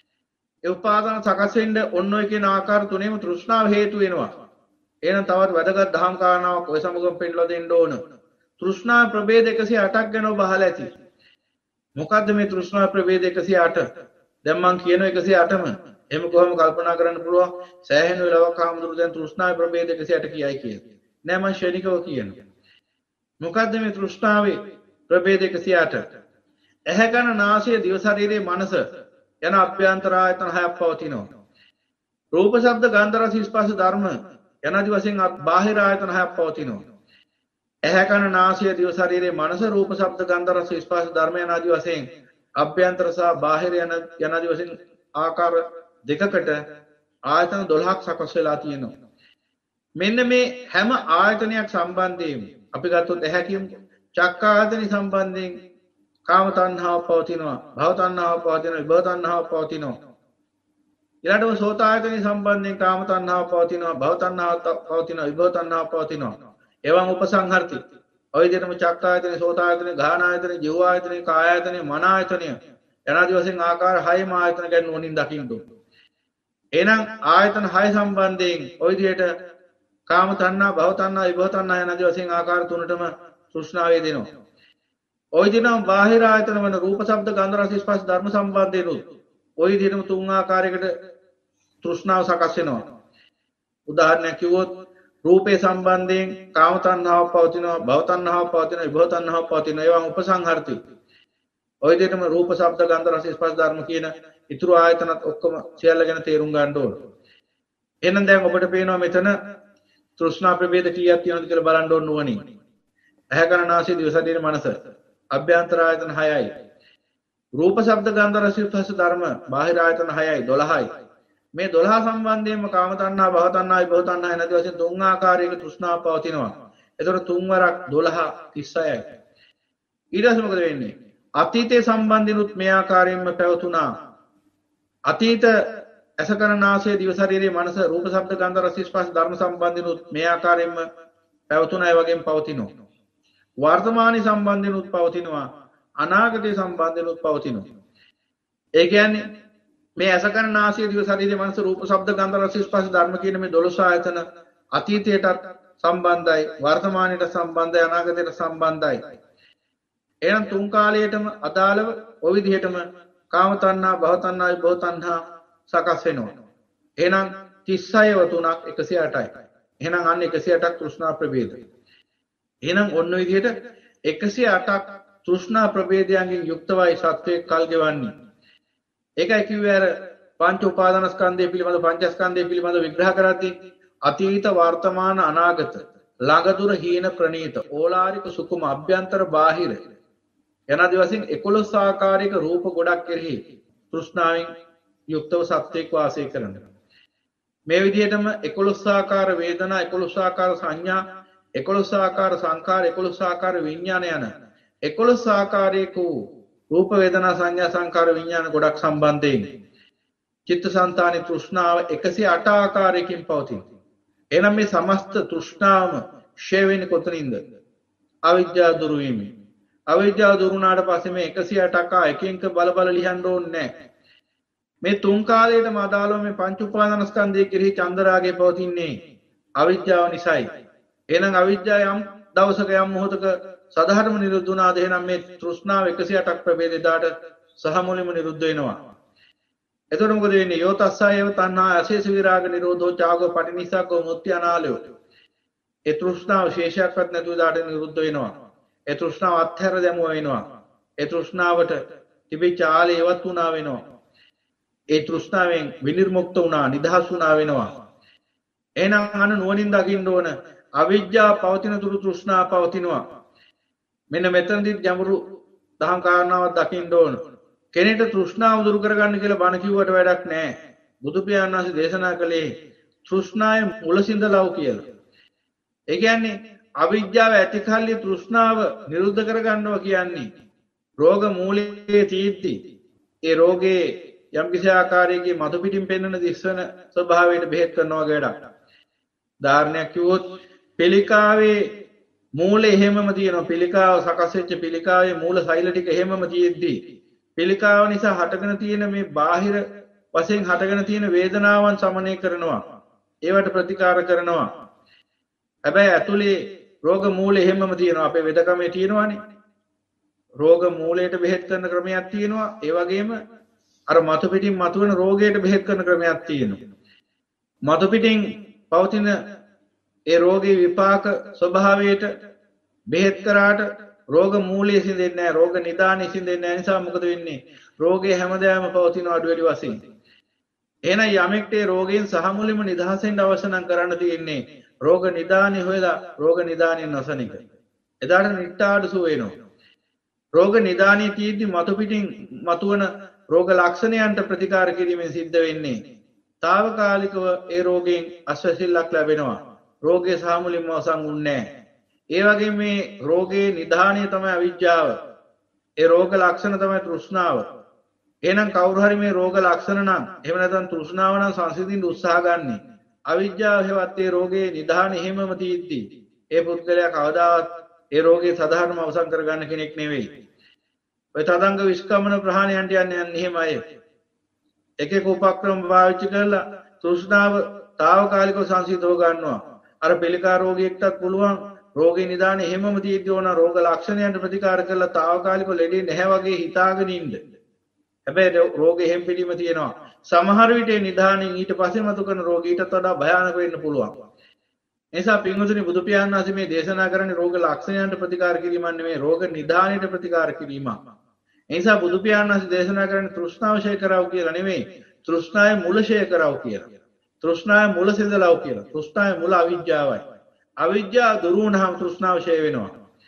ඒ උපාදාන සකස් වෙන්න ඔන්න ඔය කියන ආකාර තුනේම තෘෂ්ණාව හේතු වෙනවා. එහෙනම් තවත් වැදගත් දහම් කාරණාවක් ඔය සමගම පෙන්නලා දෙන්න ඕන. තෘෂ්ණා ප්‍රභේද 108ක් ගැන ඔබ අහලා ඇති. මොකද්ද මේ තෘෂ්ණා ප්‍රභේද 108? දැන් මම කියන 108ම එහෙම කොහොම කල්පනා කරන්න පුළුවන් සෑහෙන වෙලාවක් ආමුදුරු දැන් තෘෂ්ණාවේ ප්‍රභේද 108 කියයි කියලා. නෑ මම ශනිකව කියනවා. මොකද්ද මේ තෘෂ්ණාවේ ප්‍රභේද 108? ඇහැ කන නාසය දිව ශරීරයේ මනස යන අභ්‍යන්තර ආයතන හයක් පවතිනවා. රූප ශබ්ද ගන්ධ රස ස්පර්ශ ධර්ම යනාදි වශයෙන් බාහිර ආයතන හයක් පවතිනවා. ඇහැ කන නාසය දිව ශරීරයේ මනස රූප ශබ්ද ගන්ධ රස ස්පර්ශ ධර්ම යනාදි වශයෙන් අභ්‍යන්තර සහ බාහිර යනාදි වශයෙන් ආකාර දෙකකට ආයතන 12ක් සකස් වෙලා තියෙනවා. මෙන්න මේ හැම ආයතනයක් සම්බන්ධයෙන් අපි ගත්තොත් ඇහැ කියමු. චක්ක ආයතන සම්බන්ධයෙන් කාම තණ්හාව පවතිනවා, භව තණ්හාව පවතිනවා, විභව තණ්හාව පවතිනවා. ඊළඟට සෝත ආයතන සම්බන්ධයෙන් කාම තණ්හාව පවතිනවා, භව තණ්හාව පවතිනවා, විභව තණ්හාව පවතිනවා. එවං උපසංහර්ති. ඔය විදිහටම චක්කායතනෙ, සෝතායතනෙ, ගාහනායතනෙ, ජීවායතනෙ, කායායතනෙ, මනායතනෙ යනාදී වශයෙන් ආකාර 6ම ආයතන ගැන නුවණින් දකින්න ඕනේ. එහෙනම් ආයතන 6 සම්බන්ධයෙන් ওই විදිහට කාම තණ්හා, භව තණ්හා, විභව තණ්හා යනාදී වශයෙන් ආකාර තුනටම තෘෂ්ණාවේ දෙනවා. ওই දිනම් බාහිර ආයතන වන රූප, ශබ්ද, ගන්ධ, රස, ස්පර්ශ ධර්ම සම්බන්ධයෙන් ওই විදිහටම තුන් ආකාරයකට තෘෂ්ණාව සකස් වෙනවා. උදාහරණයක් කිව්වොත් රූපේ සම්බන්ධයෙන් කාම තණ්හාවක් පවතිනවා, භව තණ්හාවක් පවතිනවා, විභව තණ්හාවක් පවතිනවා. ඒවා උපසංහර්ති. ওই විදිහටම රූප, ශබ්ද, ගන්ධ, රස, ස්පර්ශ ධර්ම කියන ඊතුරු ආයතනත් ඔක්කොම සියල්ල ගැන තේරුම් ගන්න ඕන. එහෙනම් දැන් ඔබට පේනවා මෙතන තෘෂ්ණා ප්‍රභේද කීයක් තියෙනවද කියලා බලන්න ඕන නුවණින්. ඇහැ කන නාසය දිව ශරීර මනස අභ්‍යන්තර ආයතන 6යි. රූප, ශබ්ද, ගන්ධ, රස, ස්පර්ශ ධර්ම බාහිර ආයතන 6යි 12යි. මේ 12 සම්බන්ධයෙන්ම කාම තණ්හා, භව තණ්හා, විභව තණ්හා නැති වශයෙන් තුන් ආකාරයක තෘෂ්ණාව පවතිනවා. ඒතකොට තුන් වරක් 12 36යි. ඊට පස්සේ මොකද වෙන්නේ? අතීතයේ සම්බන්ධිනුත් මේ ආකාරයෙන්ම පැවතුණා. අතීත අසකරනාසය දිව ශරීරයේ මනස රූප, ශබ්ද, ගන්ධ, රස, ස්පර්ශ ධර්ම සම්බන්ධිනුත් මේ ආකාරයෙන්ම පැවතුණා. ඒ වගේම පවතිනවා. වර්තමානයේ සම්බන්ධිනුත් පවතිනවා. අනාගතයේ සම්බන්ධිනුත් පවතිනවා. ඒ කියන්නේ මේ අසකරනාසය දිව ශරීරයේ මනස රූප, ශබ්ද, ගන්ධ, රස, ස්පර්ශ ධර්ම කියන මේ 12 ආයතන අතීතයටත් සම්බන්ධයි, වර්තමානයට සම්බන්ධයි, අනාගතයට සම්බන්ධයි. එහෙනම් තුන් කාලයටම අදාළව ඔය විදිහටම කාම තණ්හා, භව තණ්හා, විභව තණ්හා සකස් වෙනවා. එහෙනම් 36 තුනක් 108යි. එහෙනම් අන්න 108ක් තෘෂ්ණා ප්‍රභේද. එහෙනම් ඔන්න ඔය විදිහට 108ක් තෘෂ්ණා ප්‍රභේදයන්ගෙන් යුක්තවයි සත්වයේ කල් ගෙවන්නේ. ඒකයි කිව්වේ අර පංච උපාදානස්කන්ධය පිළිබඳ පංචස්කන්ධය පිළිබඳ විග්‍රහ කරද්දී අතීත, වර්තමාන, අනාගත, ළඟ දුර, හීන ප්‍රනීත, ඕලාරික, සුකුම, අභ්‍යන්තර, බාහිර යනාදී වශයෙන් 11 ආකාරයක රූප ගොඩක් කෙරෙහි තෘෂ්ණාවෙන් යුක්තව සත්‍යයක් වාසය කරනවා. මේ විදිහටම 11 ආකාර වේදනා, 11 ආකාර සංඥා, 11 ආකාර සංකාර, 11 ආකාර විඥාන යන 11 ආකාරයක රූප, වේදනා, සංඥා, සංකාර, විඥාන ගොඩක් සම්බන්ධයෙන් චිත්තසංතානි තෘෂ්ණාව 108 ආකාරයකින් පවතින. එහෙනම් මේ සමස්ත තෘෂ්ණාවම ක්ෂය වෙන්නේ කොතනින්ද? අවිජ්ජා දුරු වීමෙන්. අවිජ්ජාව දුරු වුණාට පස්සේ මේ 108ක එක බල බල ලියන්න ඕනේ නැහැ. මේ තුන් කාලයටම අදාළව මේ පංච උපාදානස්කන්ධය කෙරෙහි චන්දරාගය පවතින්නේ අවිජ්ජාව නිසායි. එහෙනම් අවිජ්ජාව යම් දවසක යම් මොහොතක සදාහරම නිරුද්ධ වුණාද එහෙනම් මේ තෘෂ්ණාව 108ක් ප්‍රභේදයට සහ මුලින්ම නිරුද්ධ වෙනවා. එතකොට මොකද වෙන්නේ? යෝ තස්සයව තණ්හා අශේෂ විරාග නිරෝධෝ චාගෝ පටිනිසග්ගෝ මුත්‍ති අනාලයෝ. ඒ තෘෂ්ණාව ශේෂයක්වත් නැතුව දාට නිරුද්ධ වෙනවා. ඒ තෘෂ්ණාව අත්හැර දැමුව වෙනවා. ඒ තෘෂ්ණාවට තිබිච්ච ආලේ ඉවත් වුණා වෙනවා. ඒ තෘෂ්ණාවෙන් විනිර්මුක්ත වුණා, නිදහස් වුණා වෙනවා. එහෙනම් අන්න නුවණින් දකින්න ඕන අවිජ්ජා පවතින තුරු තෘෂ්ණා පවතිනවා. මෙන්න මෙතනදී ගැඹුරු දහම් කාරණාවක් දකින්න ඕන. කෙනෙක්ට තෘෂ්ණාව දුරු කරගන්න කියලා බණ කිව්වට වැඩක් නැහැ. බුදු පියාණන් වහන්සේ දේශනා කළේ තෘෂ්ණාවේ මුලසින්දලව කියලා. ඒ කියන්නේ අවිජ්ජාව ඇති කල්ලි තෘෂ්ණාව නිරුද්ධ කරගන්නවා කියන්නේ රෝග මූලයේ තීද්දි ඒ රෝගේ යම් කිසි ආකාරයකින් මතු පිටින් පෙන්වන දිස්වන ස්වභාවයට බෙහෙත් කරනවා වගේක්. උදාහරණයක් කිව්වොත් පිළිකාවේ මූලය එහෙමම තියෙනවා. පිළිකාව සකස් වෙච්ච පිළිකාවේ මූල සෛල ටික එහෙමම තියෙද්දි පිළිකාව නිසා හටගෙන තියෙන මේ බාහිර වශයෙන් හටගෙන තියෙන වේදනාවන් සමනය කරනවා. ඒවට ප්‍රතිකාර කරනවා. හැබැයි ඇතුලේ රෝග මූලය එහෙමම තියෙනවා. අපේ වෙදකමේ තියෙනවානේ. රෝග මූලයට බෙහෙත් කරන ක්‍රමයක් තියෙනවා. ඒ වගේම අර මතු පිටින් මතුවෙන රෝගයට බෙහෙත් කරන ක්‍රමයක් තියෙනවා. මතු පිටින් පවතින ඒ රෝගී විපාක ස්වභාවයට බෙහෙත් කරාට රෝග මූලයේ සිඳෙන්නේ නැහැ. රෝග නිදානේ සිඳෙන්නේ නැහැ. නිසා මොකද වෙන්නේ? රෝගේ හැමදාම පවතින අඩු වැඩි වශයෙන්. එහෙනම් යමෙක්ට ඒ රෝගයෙන් සහ මුලින්ම නිදහසෙන් අවශ්‍ය නම් කරන්න තියෙන්නේ රෝග නිදානේ හොයලා රෝග නිදානේ නොසන එක. එදාට නිට්ටාඩු සුව වෙනවා. රෝග නිදානේ තීද්දි මතු පිටින් මතුවන රෝග ලක්ෂණයන්ට ප්‍රතිකාර කිරීමෙන් සිද්ධ වෙන්නේ తాවකාලිකව ඒ රෝගයෙන් අස්වැසිල්ලක් ලැබෙනවා. රෝගයේ සහ මුලින්ම අවසන් වුන්නේ නැහැ. ඒ වගේ මේ රෝගයේ නිදානය තමයි අවිජ්ජාව. ඒ රෝග ලක්ෂණ තමයි තෘෂ්ණාව. එහෙනම් කවුරු හරි මේ රෝග ලක්ෂණ නම් එහෙම නැත්නම් තෘෂ්ණාව නම් සංසිඳින්න උත්සාහ ගන්නේ අවිජ්ජාව හේවත් ඒ රෝගයේ නිදාන එහෙමම තියෙද්දි ඒ පුද්ගලයා කවදාවත් ඒ රෝගේ සාධාරණව අවසන් කරගන්න කෙනෙක් නෙවෙයි. ඔය තදංග විස්කමන ප්‍රහාණයන්ට යන්නේ එහෙමයි. එක එක උපක්‍රම පාවිච්චි කරලා තෘෂ්ණාව తాවකාලිකව සංසිඳව ගන්නවා. අර පිළිකා රෝගියෙක්ටත් පුළුවන් රෝගේ නිදානේ හැමම තියෙද්දී ඕන රෝග ලක්ෂණයන්ට ප්‍රතිකාර කරලා తాවකාලිකව ලෙඩේ නැහැ වගේ හිතාගෙන ඉන්න. හැබැයි රෝගේ හැම පිළිම තියෙනවා. සමහර විට නිදානෙන් ඊට පස්සේ මතු කරන රෝගීටත් වඩා භයානක වෙන්න පුළුවන්. එනිසා පින්වතුනි බුදු පියාණන් වහන්සේ මේ දේශනා කරන්නේ රෝග ලක්ෂණයන්ට ප්‍රතිකාර කිරීමක් නෙමෙයි රෝග නිදානයට ප්‍රතිකාර කිරීමක්. එනිසා බුදු පියාණන් වහන්සේ දේශනා කරන්නේ තෘෂ්ණාව ඡය කරව කියලා නෙමෙයි තෘෂ්ණාවේ මුල ඡය කරව කියලා. තෘෂ්ණාවේ මුල සිඳලව කියලා. තෘෂ්ණාවේ මුල අවිජ්ජාවයි. අවිජ්ජාව දුරු වුණාම තෘෂ්ණාව ඡය වෙනවා.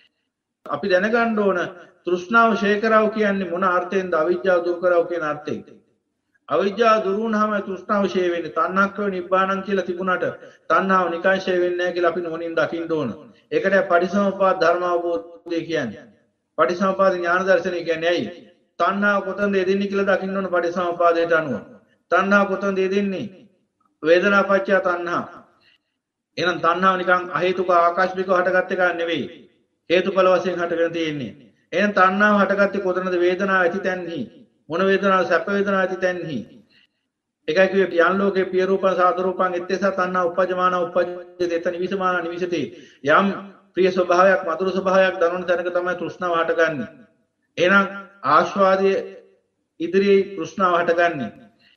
අපි දැනගන්න ඕන තෘෂ්ණාව ඡය කරව කියන්නේ මොන අර්ථයෙන්ද අවිජ්ජාව දුරු කරව කියන අර්ථයෙන්. අවිජ්ජාව දුරු වුණාම තෘෂ්ණාව ඡය වෙන්නේ. තණ්හක්ඛය නිබ්බාණං කියලා තිබුණාට තණ්හාව නිකන් ඡය වෙන්නේ නැහැ කියලා අපි නොනින් දකින්න ඕන. ඒකට පටිසමුප්පාද ධර්ම අවබෝධය කියන්නේ. පටිසමුපාද ඥාන දර්ශනය කියන්නේ ඇයි? තණ්හාව කොතනද යෙදෙන්නේ කියලා දකින්න ඕන පටිසමුපාදයට අනුව. තණ්හාව කොතනද යෙදෙන්නේ? වේදනා පත්‍ය තණ්හා. එහෙනම් තණ්හාව නිකන් අහේතුක ආකස්මිකව හටගත් එකක් නෙවෙයි. හේතුඵල වශයෙන් හටගෙන තියෙන්නේ. එහෙනම් තණ්හාව හටගත්තේ කොතනද? වේදනාව ඇති තැන්හි. මොන වේදනාව? සැප වේදනාව ඇති තැන්හි. ඒකයි කිව්වේ යන් ලෝකේ පිය රූපං සාද රූපං එත්තේසා තණ්හා උපජ්ජමාන උපජ්ජති එත නිවිසමාන නිවිසති. යම් ප්‍රිය ස්වභාවයක් මధుර ස්වභාවයක් දනවන තැනක තමයි තෘෂ්ණාව හටගන්නේ. එහෙනම් ආස්වාදයේ ඉදිරියේ තෘෂ්ණාව හටගන්නේ.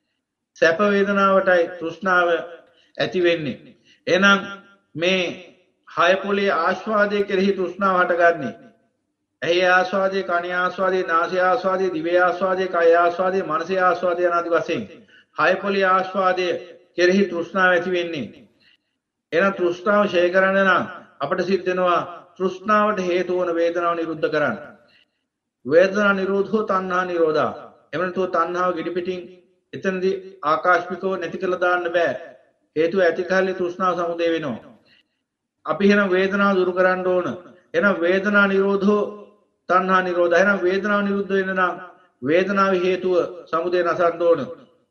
සැප වේදනාවටයි තෘෂ්ණාව ඇති වෙන්නේ. එහෙනම් මේ හය පොලේ ආස්වාදයේ කෙරෙහි තෘෂ්ණාව හටගන්නේ. ඇහි ආස්වාදයේ, කනේ ආස්වාදයේ, නාසයේ ආස්වාදයේ, දිවේ ආස්වාදයේ, කය ආස්වාදයේ, මනසේ ආස්වාදයේ යනාදී වශයෙන් හය පොලේ ආස්වාදයේ කෙරෙහි තෘෂ්ණාව ඇති වෙන්නේ. එහෙනම් තෘෂ්ණාව ඡය කරන්න නම් අපට සිද්ධ වෙනවා තෘෂ්ණාවට හේතු වන වේදනාව නිරුද්ධ කරන්න. වේදනා නිරෝධෝ තණ්හා නිරෝධා. එහෙම නැත්නම් තණ්හාව gedi පිටින් එතනදී ආකාශිකව නැති කරලා දාන්න බෑ. හේතුව ඇති කල්ලි තෘෂ්ණාව සමුදය වෙනවා. අපි එහෙනම් වේදනාව දුරු කරන්න ඕන. එහෙනම් වේදනා නිරෝධෝ තණ්හා නිරෝධා. එහෙනම් වේදනාව නිරුද්ධ වෙන්න නම් වේදනාවේ හේතුව සමුදය නැසන්න ඕන.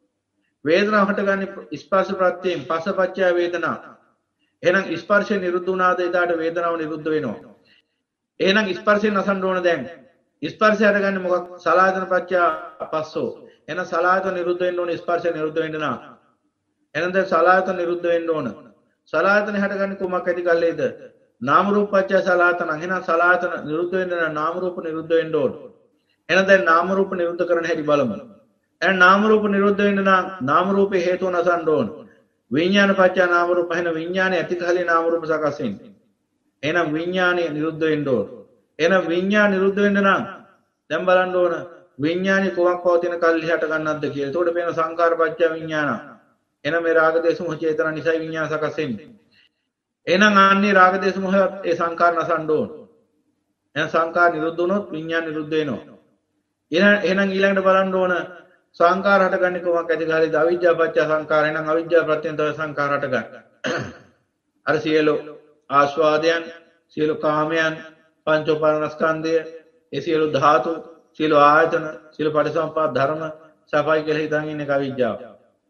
වේදනාව හටගන්නේ ස්පර්ශ ප්‍රත්‍යයෙන් පස්සපච්චය වේදනා. එහෙනම් ස්පර්ශය නිරුද්ධ වුණාද එදාට වේදනාව නිරුද්ධ වෙනවා. එහෙනම් ස්පර්ශයෙන් නැසන්න ඕන දැන්. ස්පර්ශය හටගන්නේ මොකක්? සලආයතන පච්චය පස්සෝ. එහෙනම් සලආයතන නිරුද්ධ වෙන්න ඕන ස්පර්ශය නිරුද්ධ වෙන්න නම්. එහෙනම් දැන් සලආයතන නිරුද්ධ වෙන්න ඕන. සලආයතන හටගන්නේ කොමක් ඇති කල්ලේද? නාම රූප පච්චය සලආයතන. එහෙනම් සලආයතන නිරුද්ධ වෙන්න නම් නාම රූප නිරුද්ධ වෙන්න ඕන. එහෙනම් දැන් නාම රූප නිරුද්ධ කරන හැටි බලමු. එහෙනම් නාම රූප නිරුද්ධ වෙන්න නම් නාම රූපේ හේතුව නැසන්න ඕන. විඥාන පත්‍ය නාම රූප. එහෙනම් විඥානය ඇති කලේ නාම රූප සකස් වෙන්නේ. එහෙනම් විඥානය නිරුද්ධ වෙන්න ඕන. එහෙනම් විඥාන නිරුද්ධ වෙන්න නම් දැන් බලන්න ඕන විඥානි කොමක් පවතින කල්හි හට ගන්නවද කියලා. එතකොට පේන සංකාර පත්‍ය විඥාන. එහෙනම් මේ රාග දේශ මොහ චේතනා නිසා විඥාන සකස් වෙන්නේ. එහෙනම් ආන්නේ රාග දේශ මොහ ඒ සංකාර නැසන්න ඕන. එහෙනම් සංකාර නිරුද්ධ වුණොත් විඥාන නිරුද්ධ වෙනවා. එහෙනම් ඊළඟට බලන්න ඕන සංකාර හටගන්නේ කොමක් ඇති කාලේද? අවිජ්ජා පත්‍ය සංකාර. එහෙනම් අවිජ්ජා ප්‍රත්‍යයෙන් තමයි සංකාර හටගන්නේ. අර සියලු ආස්වාදයන්, සියලු කාමයන්, පංච උපාදානස්කන්ධය, ඒ සියලු ධාතු, සියලු ආයතන, සියලු පටිසම්පාද ධර්ම සපයි කියලා හිතන් ඉන්නේ අවිජ්ජාව.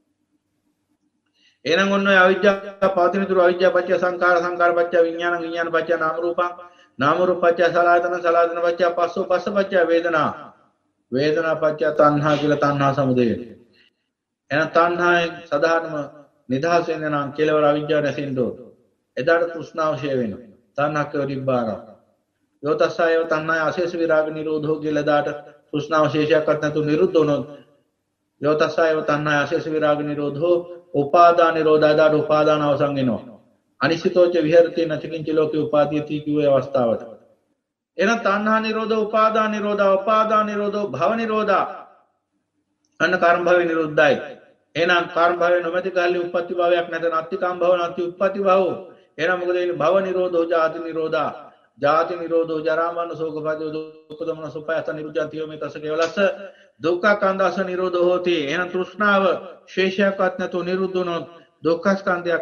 එහෙනම් ඔන්න ඔය අවිජ්ජා පවතින තුරු අවිජ්ජා පත්‍ය සංකාර, සංකාර පත්‍ය විඥාන, විඥාන පත්‍ය නාම රූපං, නාම රූප පත්‍ය සලආයතන, සලආයතන පත්‍ය පස්සෝ, පස්ස පත්‍ය වේදනා, වේදනා පත්‍ය තණ්හා කියලා තණ්හා සමුදය. එහෙනම් තණ්හාවෙන් සදානම නිදහස් වෙන්න නම් කෙලවර අවිජ්ජාව නැසෙන්න ඕන. එදාට තෘෂ්ණාව ඡය වෙනවා. තණ්හක්ඛය නිබ්බාන. යෝතස්සයව තණ්හාය අශේෂ විරාග නිරෝධෝ කියලා දාට තෘෂ්ණාව ශේෂයක්වත් නැතු නිරුද්ධ වුණොත් යෝතස්සයව තණ්හාය අශේෂ විරාග නිරෝධෝ උපාදාන නිරෝධය දාට උපාදාන අවසන් වෙනවා. අනිසිතෝච විහෙරති නචකින්ච ලෝකේ උපාදීති කියුවේ අවස්ථාවට. එහෙනම් තණ්හා නිරෝධෝ උපාදාන නිරෝධා, උපාදාන නිරෝධෝ භව නිරෝධා. අන්න කර්ම භවය නිරුද්ධයි. එහෙනම් කර්ම භවය නොමැති කල්ලි උප්පත්ති භවයක් නැත. නත්ති කම් භව නත්ති උප්පත්ති භවෝ. එහෙනම් මොකද වෙන්නේ? භව නිරෝධෝ ජාති නිරෝධා. ජාති නිරෝධෝ ජරා මරණ ශෝක පරිදේ දුක්ඛ දමන සුපයත නිරුද්ධන්තිය මේ තස කේවලස දුක්ඛ කන්දස නිරෝධෝ හෝති. එහෙනම් තෘෂ්ණාව ශේෂයක්වත් නැතුව නිරුද්ධ වුණොත් දුක්ඛ ස්කන්ධයක්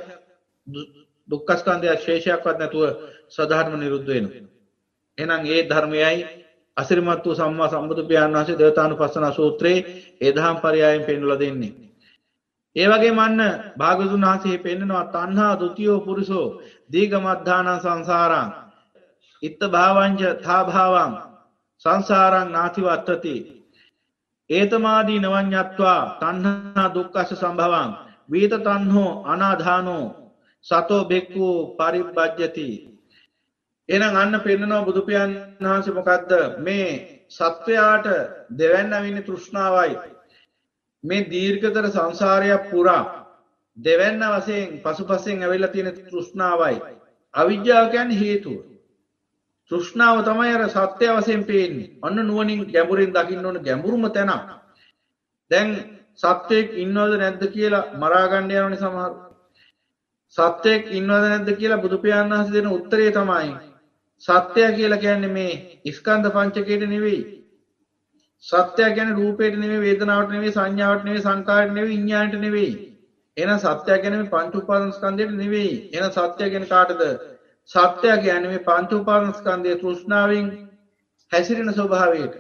ශේෂයක්වත් නැතුව සදාර්ම නිරුද්ධ වෙනවා. එහෙනම් ඒ ධර්මයයි අසිරිමත් වූ සම්මා සම්බුදු පියාණන් වහන්සේ දේවතානුපස්සන සූත්‍රයේ ඒ දහම් පරයයන් පෙන්වලා දෙන්නේ. ඒ වගේම අන්න භාගතුන් වහන්සේ පෙන්නනවා තණ්හා ဒ ුතියෝ පුරුෂෝ දීඝ මද්ධාන සංසාරං. ඉත්ත භාවංච තා භාවං සංසාරං නාති වත්තති ඒතමාදී නවඤ්ඤත්වා තණ්හා දුක්ඛස සම්භවං වීත තණ්හෝ අනාධානෝ සතෝ බෙක්ඛු පරිබ්බජ්ජති. එහෙනම් අන්න පෙන්නනවා බුදු පියාණන් වහන්සේ මොකද්ද මේ සත්වයාට දෙවැන්න වින්නේ තෘෂ්ණාවයි මේ දීර්ඝතර සංසාරය පුරා දෙවැන්න වශයෙන් පසුපසෙන් ඇවිල්ලා තියෙන තෘෂ්ණාවයි අවිජ්ජාව කියන්නේ හේතුව. තෘෂ්ණාව තමයි අර සත්‍ය වශයෙන් පේන්නේ. අන්න නුවණින් ගැඹුරින් දකින්න ඕන ගැඹුරුම තැන. දැන් සත්‍යයක් ඉන්නවද නැද්ද කියලා මරා ගන්න යනවනේ සමහර. සත්‍යයක් ඉන්නවද නැද්ද කියලා බුදු පියාණන් වහන්සේ දෙන උත්තරේ තමයි සත්‍ය කියලා කියන්නේ මේ ස්කන්ධ පංචකයට නෙවෙයි. සත්‍ය කියන්නේ රූපයට නෙවෙයි, වේදනාවට නෙවෙයි, සංඥාවට නෙවෙයි, සංකාරයට නෙවෙයි, විඤ්ඤාණයට නෙවෙයි. එහෙනම් සත්‍ය කියන්නේ මේ පංච උපාදානස්කන්ධයට නෙවෙයි. එහෙනම් සත්‍ය කියන්නේ කාටද? සත්‍ය කියන්නේ මේ පංච උපාදානස්කන්ධයේ තෘෂ්ණාවෙන් හැසිරෙන ස්වභාවයට.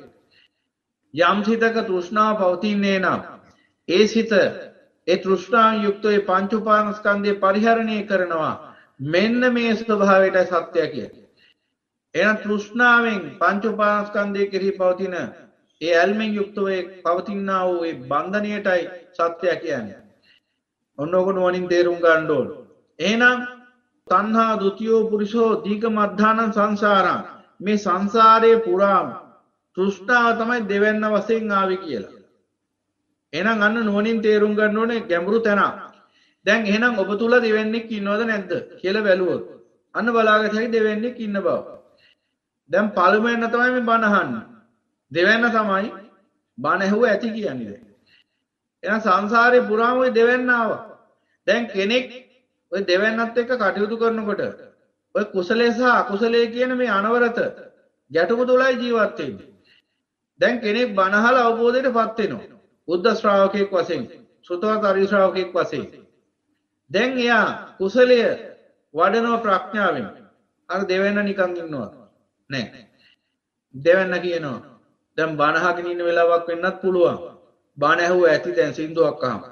යම් සිතක තෘෂ්ණාව පවතින්නේ නම් ඒ සිත ඒ තෘෂ්ණාවෙන් යුක්ත ඒ පංච උපාදානස්කන්ධය පරිහරණය කරනවා. මෙන්න මේ ස්වභාවයටයි සත්‍ය කියන්නේ. එහෙනම් තෘෂ්ණාවෙන් පංච උපාදානස්කන්ධයේ කෙරෙහි පවතින ඒ ඇල්මෙන් යුක්තව පවතිනා වූ ඒ බන්ධනයටයි සත්‍ය කියන්නේ. ඔන්න ඔක නුවණින් තේරුම් ගන්න ඕන. එහෙනම් තණ්හා දුතියෝ පුරිසෝ දීඝ මද්ධානං සංසාරං මේ සංසාරේ පුරාම තෘෂ්ණාව තමයි දෙවැන්න වශයෙන් ආවේ කියලා. එහෙනම් අන්න නුවණින් තේරුම් ගන්න ඕනේ ගැඹුරු තැන. දැන් එහෙනම් ඔබ තුල දෙවැන්නෙක් ඉන්නවද නැද්ද කියලා බැලුවොත් අන්න බලාගත හැකි දෙවැන්නෙක් ඉන්න බව. දැන් පළමුවෙන්න තමයි මේ බණ අහන්නේ. දෙවැන්න තමයි බණ ඇහුව ඇති කියන්නේ දැන්. එහෙනම් සංසාරේ පුරාම ওই දෙවැන්න ආවා. දැන් කෙනෙක් ඔය දෙවැන්නත් එක්ක කටයුතු කරනකොට ඔය කුසලයේ සහ අකුසලයේ කියන මේ අනවරත ගැටුම තුලයි ජීවත් වෙන්නේ. දැන් කෙනෙක් බණ අහලා අවබෝධයටපත් වෙනවා. බුද්ධ ශ්‍රාවකෙක් වශයෙන්, සුතවත් ආර්ය ශ්‍රාවකෙක් වශයෙන්. දැන් එයා කුසලය වඩනවා ප්‍රඥාවෙන්. අර දෙවැන්න නිකන් ඉන්නවා. නෑ. දෙවැන්න කියනවා දැන් බණ අහගෙන ඉන්න වෙලාවක් වෙන්නත් පුළුවන්. බණ ඇහුව ඇති දැන් සින්දුවක් අහම.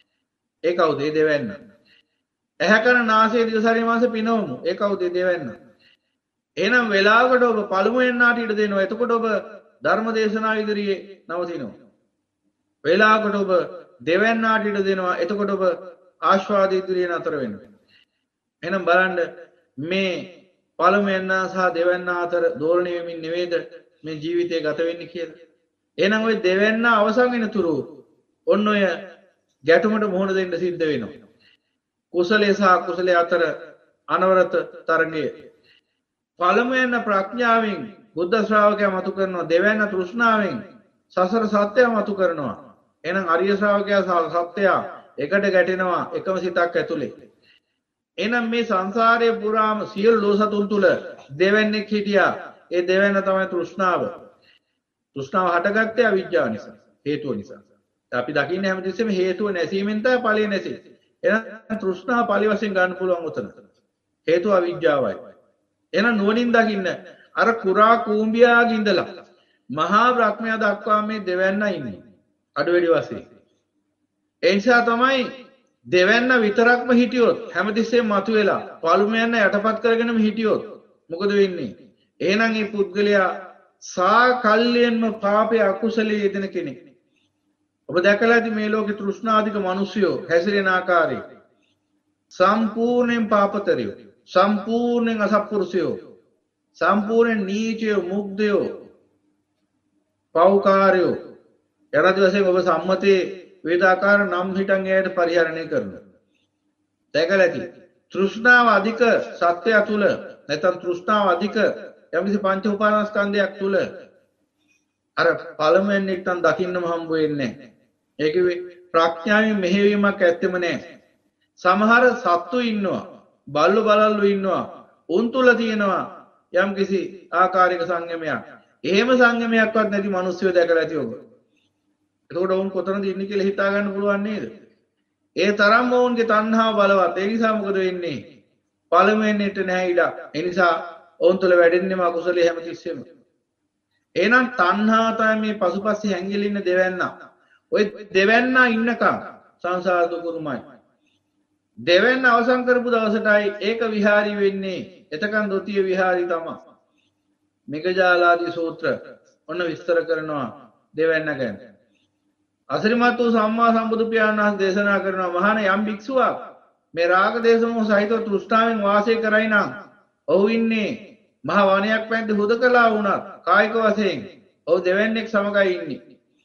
ඒ කවුද? ඒ දෙවැන්න. ඇහැ කන නාසය දිව ශරීර මාංශ පිනවමු. ඒ කවුද? ඒ දෙවැන්න. එහෙනම් වෙලාවකට ඔබ පළමුවෙන් නාටියට දෙනවා. එතකොට ඔබ ධර්ම දේශනාව ඉදිරියේ නවතිනවා. වෙලාවකට ඔබ දෙවැන්න නාටියට දෙනවා. එතකොට ඔබ ආස්වාද ඉදිරියේ නතර වෙනවා. එහෙනම් බලන්න මේ පළමුවෙන් සහ දෙවැන්න අතර දෝලණය වෙමින් නෙවෙයිද මේ ජීවිතය ගත වෙන්නේ කියලා. එහෙනම් ওই දෙවැන්න අවසන් වෙනතුරු ඔන්න ඔය ගැටුමට මුහුණ දෙන්න සිද්ධ වෙනවා. කුසලයේ සහ අකුසලයේ අතර අනවරත තරඟය. පළමුවෙන් ප්‍රඥාවෙන් බුද්ධ ශ්‍රාවකයා මතු කරනවා. දෙවැන්න තෘෂ්ණාවෙන් සසර සත්‍යය මතු කරනවා. එහෙනම් අරිය ශ්‍රාවකයා සහ සත්‍යය එකට ගැටෙනවා එකම සිතක් ඇතුලේ. එහෙනම් මේ සංසාරයේ පුරාම සියලු ලෝසතුන් තුල දෙවැන්නෙක් හිටියා. ඒ දෙවැන්න තමයි තෘෂ්ණාව. තෘෂ්ණාව හටගත්තේ අවිජ්ජාව නිසා, හේතුව නිසා. අපි දකින්නේ හැමතිස්සෙම හේතුව නැසීමෙන් තමයි ඵලය නැසෙන්නේ. එහෙනම් තෘෂ්ණාව ඵලෙ වශයෙන් ගන්න පුළුවන් උතන. හේතුව අවිජ්ජාවයි. එහෙනම් නුවණින් දකින්න අර කුරා කූඹියාගේ ඉඳලා මහා බ්‍රහ්මයා දක්වා මේ දෙවැන්න ඉන්නේ. අඩු වැඩි වශයෙන්. ඒ නිසා තමයි දෙවැන්න විතරක්ම හිටියොත් හැමතිස්සෙම මතුවෙලා පළුමයන් යටපත් කරගෙනම හිටියොත් මොකද වෙන්නේ? එහෙනම් මේ පුද්ගලයා සාකල්යෙන්ම පාපේ අකුසලයේ යෙදෙන කෙනෙක්. ඔබ දැකලා ඇති මේ ලෝකේ තෘෂ්ණාධික මිනිස්සුયો හැසිරෙන ආකාරය. සම්පූර්ණයෙන් පාපතරියෝ, සම්පූර්ණයෙන් අසත්පුරුෂයෝ, සම්පූර්ණයෙන් නීචයෝ, මුග්ධයෝ, පෞකාරයෝ. යරදි වශයෙන් ඔබ සම්මතයේ වේදාකාර නම් හිටන් එයට පරිහරණය කරනවා. දැකලා ඇති තෘෂ්ණාව අධික සත්‍යය තුල නැත්නම් තෘෂ්ණාව අධික යම්කිසි පංච උපාදානස්කන්ධයක් තුල අර පළමුවෙන් නිකන් දකින්නම හම්බ වෙන්නේ නැහැ. ඒකේ ප්‍රඥාවෙන් මෙහෙවීමක් ඇත්තෙම නැහැ. සමහර සත්තු ඉන්නවා, බල්ලු බලල්ලු ඉන්නවා. උන් තුල තියෙනවා යම්කිසි ආකාරික සංයමයක්. එහෙම සංයමයක්වත් නැති මිනිස්සුયો දැකලා ඇති ඔබ. එතකොට වුන් කොතනද ඉන්නේ කියලා හිතා ගන්න පුළුවන් නේද? ඒ තරම්ම වුන්ගේ තණ්හාව බලවත්. ඒ නිසා මොකද වෙන්නේ? පළමුවෙන් ඉට නැහැ ඉඩ. ඒ නිසා වුන් තුල වැඩෙන්නේම අකුසලයේ හැමතිස්සෙම. එහෙනම් තණ්හාව තමයි මේ පසුපස්සේ හැංගිලා ඉන්න දෙවැන්න. ඔය දෙවැන්න ඉන්නකම් සංසාර දුකුරුමයි. දෙවැන්න අවසන් කරපු දවසටයි ඒක විහාරී වෙන්නේ. එතකන් ද්විතීය විහාරී තමයි. මිගජාලාදී සූත්‍ර ඔන්න විස්තර කරනවා දෙවැන්න ගැන. අසිරිමත් වූ සම්මා සම්බුදු පියාණන් වහන්සේ දේශනා කරනවා මහාන යම් භික්ෂුවක් මේ රාග දේශ මොහ සහිතව තෘෂ්ණාවෙන් වාසය කරයි නම් ඔහු ඉන්නේ මහ වනයක් පැද්ද හුදකලා වුණත් කායික වශයෙන් ඔහු දෙවැන්නෙක් සමගයි ඉන්නේ.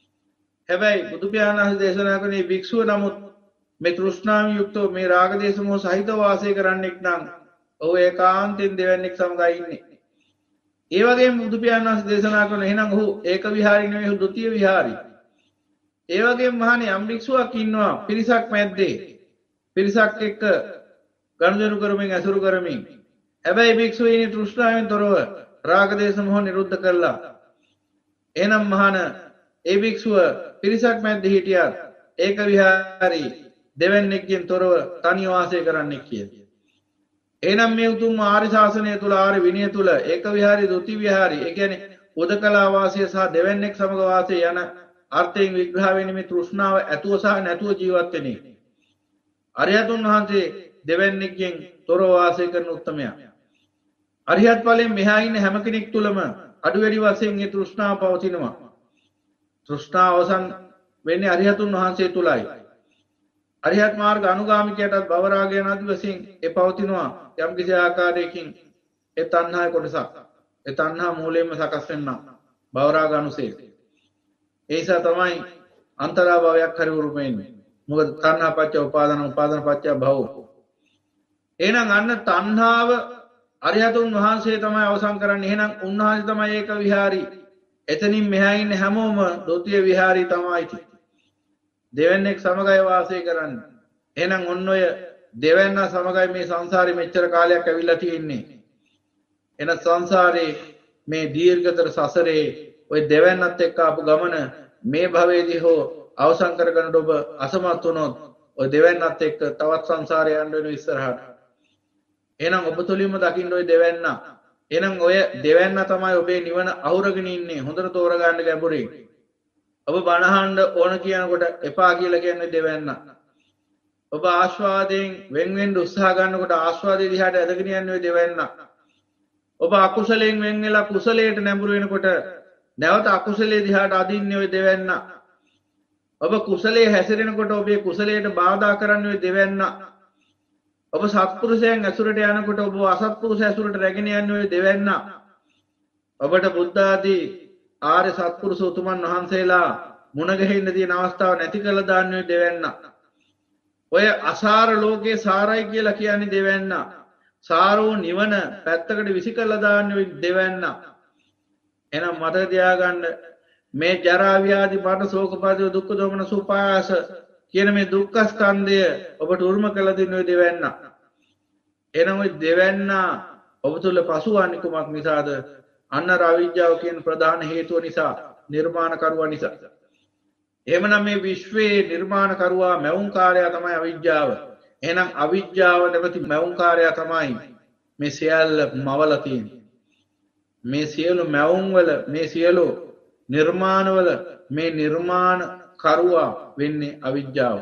හැබැයි බුදු පියාණන් වහන්සේ දේශනා කරන මේ භික්ෂුව නමුත් මේ තෘෂ්ණාවෙන් යුක්තව මේ රාග දේශ මොහ සහිතව වාසය කරන්නෙක් නම් ඔහු ඒකාන්තයෙන් දෙවැන්නෙක් සමගයි ඉන්නේ. ඒ වගේම බුදු පියාණන් වහන්සේ දේශනා කරන එහෙනම් ඔහු ඒක විහාරී නෙවෙයි ඔහු ဒုတိ ය විහාරී. ඒ වගේම මහානේ යම් භික්ෂුවක් ඉන්නවා පිරිසක් මැද්දේ පිරිසක් එක්ක ගනුදෙනු කරමින් ඇසුරු කරමින් හැබැයි භික්ෂුව ඉන්නේ තෘෂ්ණාවෙන් තොරව රාග දේශ මොහ නිරුද්ධ කළා. එහෙනම් මහාන ඒ භික්ෂුව පිරිසක් මැද්දේ හිටියත් ඒක විහාරී දෙවැන්නෙක්ගෙන් තොරව තනි වාසය කරන්නෙක් කියලා. එහෙනම් මේ උතුම් ආර්ය ශාසනය තුල ආර්ය විනය තුල ඒක විහාරී ဒုတိ විහාරී ඒ කියන්නේ උදකලා වාසය සහ දෙවැන්නෙක් සමග වාසය යන අර්ථයෙන් විග්‍රහ වෙන්නේ මේ තෘෂ්ණාව ඇතුව සහ නැතුව ජීවත් වෙන එක. අරිහතුන් වහන්සේ දෙවැන්නෙක්ගෙන් තොරව වාසය කරන උත්තමයා. අරිහත් ඵලයෙන් මෙහා ඉන්න හැම කෙනෙක් තුලම අඩු වැඩි වශයෙන් මේ තෘෂ්ණාව පවතිනවා. තෘෂ්ණාව අවසන් වෙන්නේ අරිහතුන් වහන්සේ තුලයි. අරිහත් මාර්ග අනුගාමිකයටත් භව රාගය ආදී වශයෙන් ඒ පවතිනවා යම් කිසි ආකාරයකින් ඒ තණ්හාවේ කොටසක්. ඒ තණ්හා මූලයෙන්ම සකස් වෙනවා භව රාග අනුසය. ඒ නිසා තමයි අන්තරා භවයක් හරි උරුමෙන්නේ. මොකද තණ්හා පත්‍ය උපාදාන උපාදාන පත්‍ය භව. එහෙනම් අන්න තණ්හාව අරිහතුන් වහන්සේ තමයි අවසන් කරන්නේ. එහෙනම් උන්වහන්සේ තමයි ඒක විහාරී. එතනින් මෙහා ඉන්න හැමෝම ဒုတိ ය විහාරී තමයි. දෙවැන්නෙක් සමගයි වාසය කරන්නේ. එහෙනම් ඔන්න ඔය දෙවැන්න සමගයි මේ සංසාරේ මෙච්චර කාලයක් ඇවිල්ලා තියෙන්නේ. එන සංසාරේ මේ දීර්ඝතර සසරේ ඔය දෙවැන්නත් එක්ක ආපු ගමන මේ භවයේදී හෝ අවසන් කරගන්න ඔබ අසමත් වුණොත් ඔය දෙවැන්නත් එක්ක තවත් සංසාරේ යන්න වෙන ඉස්සරහට. එහෙනම් ඔබ තුලින්ම දකින්න ඔය දෙවැන්න. එහෙනම් ඔය දෙවැන්න තමයි ඔබේ නිවන අහුරගෙන ඉන්නේ. හොඳට තෝරගන්න ගැඹුරින්. ඔබ බණහන්න ඕන කියනකොට එපා කියලා කියන්නේ දෙවැන්න. ඔබ ආස්වාදයෙන් වෙන් වෙන්න උත්සාහ ගන්නකොට ආස්වාදයේ දිහාට ඇදගෙන යන්නේ ඔය දෙවැන්න. ඔබ අකුසලයෙන් වෙන් වෙලා කුසලයට නැඹුරු වෙනකොට නැවත අකුසලයේ දිහාට අදින්නේ ඔය දෙවැන්න. ඔබ කුසලයේ හැසිරෙනකොට ඔබේ කුසලයට බාධා කරන්නේ ඔය දෙවැන්න. ඔබ සත්පුරුෂයන් ඇසුරට යනකොට ඔබ අසත්පුරුෂ ඇසුරට රැගෙන යන්නේ ඔය දෙවැන්න. ඔබට බුද්ධ ආදී ආර්ය සත්පුරුෂ උතුමන් වහන්සේලා මුණ ගැහෙන්න තියෙන අවස්ථාව නැති කළා දාන්නේ දෙවැන්න. ඔය අසාර ලෝකේ සාරයි කියලා කියන්නේ දෙවැන්න. සාරෝ නිවන පැත්තකට විසි කළා දාන්නේ දෙවැන්න. එහෙනම් මතක තියාගන්න මේ ජරා ව්‍යාධි මරණ ශෝක පරිදේ දුක්ඛ දෝමන සුපායාස කියන මේ දුක්ඛ ස්කන්ධය ඔබට උරුම කළ දෙන ඔය දෙවැන්න. එහෙනම් ඔය දෙවැන්න ඔබ තුල පසුවන්නේ කුමක් නිසාද? අන්න අවිජ්ජාව කියන ප්‍රධාන හේතුව නිසා, නිර්මාණකරුවා නිසා. එහෙමනම් මේ විශ්වයේ නිර්මාණකරුවා මැවුම්කාරයා තමයි අවිජ්ජාව. එහෙනම් අවිජ්ජාව නැමැති මැවුම්කාරයා තමයි මේ සියල්ල මවලා තියෙන්නේ. මේ සියලු මැවුම්වල මේ සියලු නිර්මාණවල මේ නිර්මාණකරුවා වෙන්නේ අවිජ්ජාව.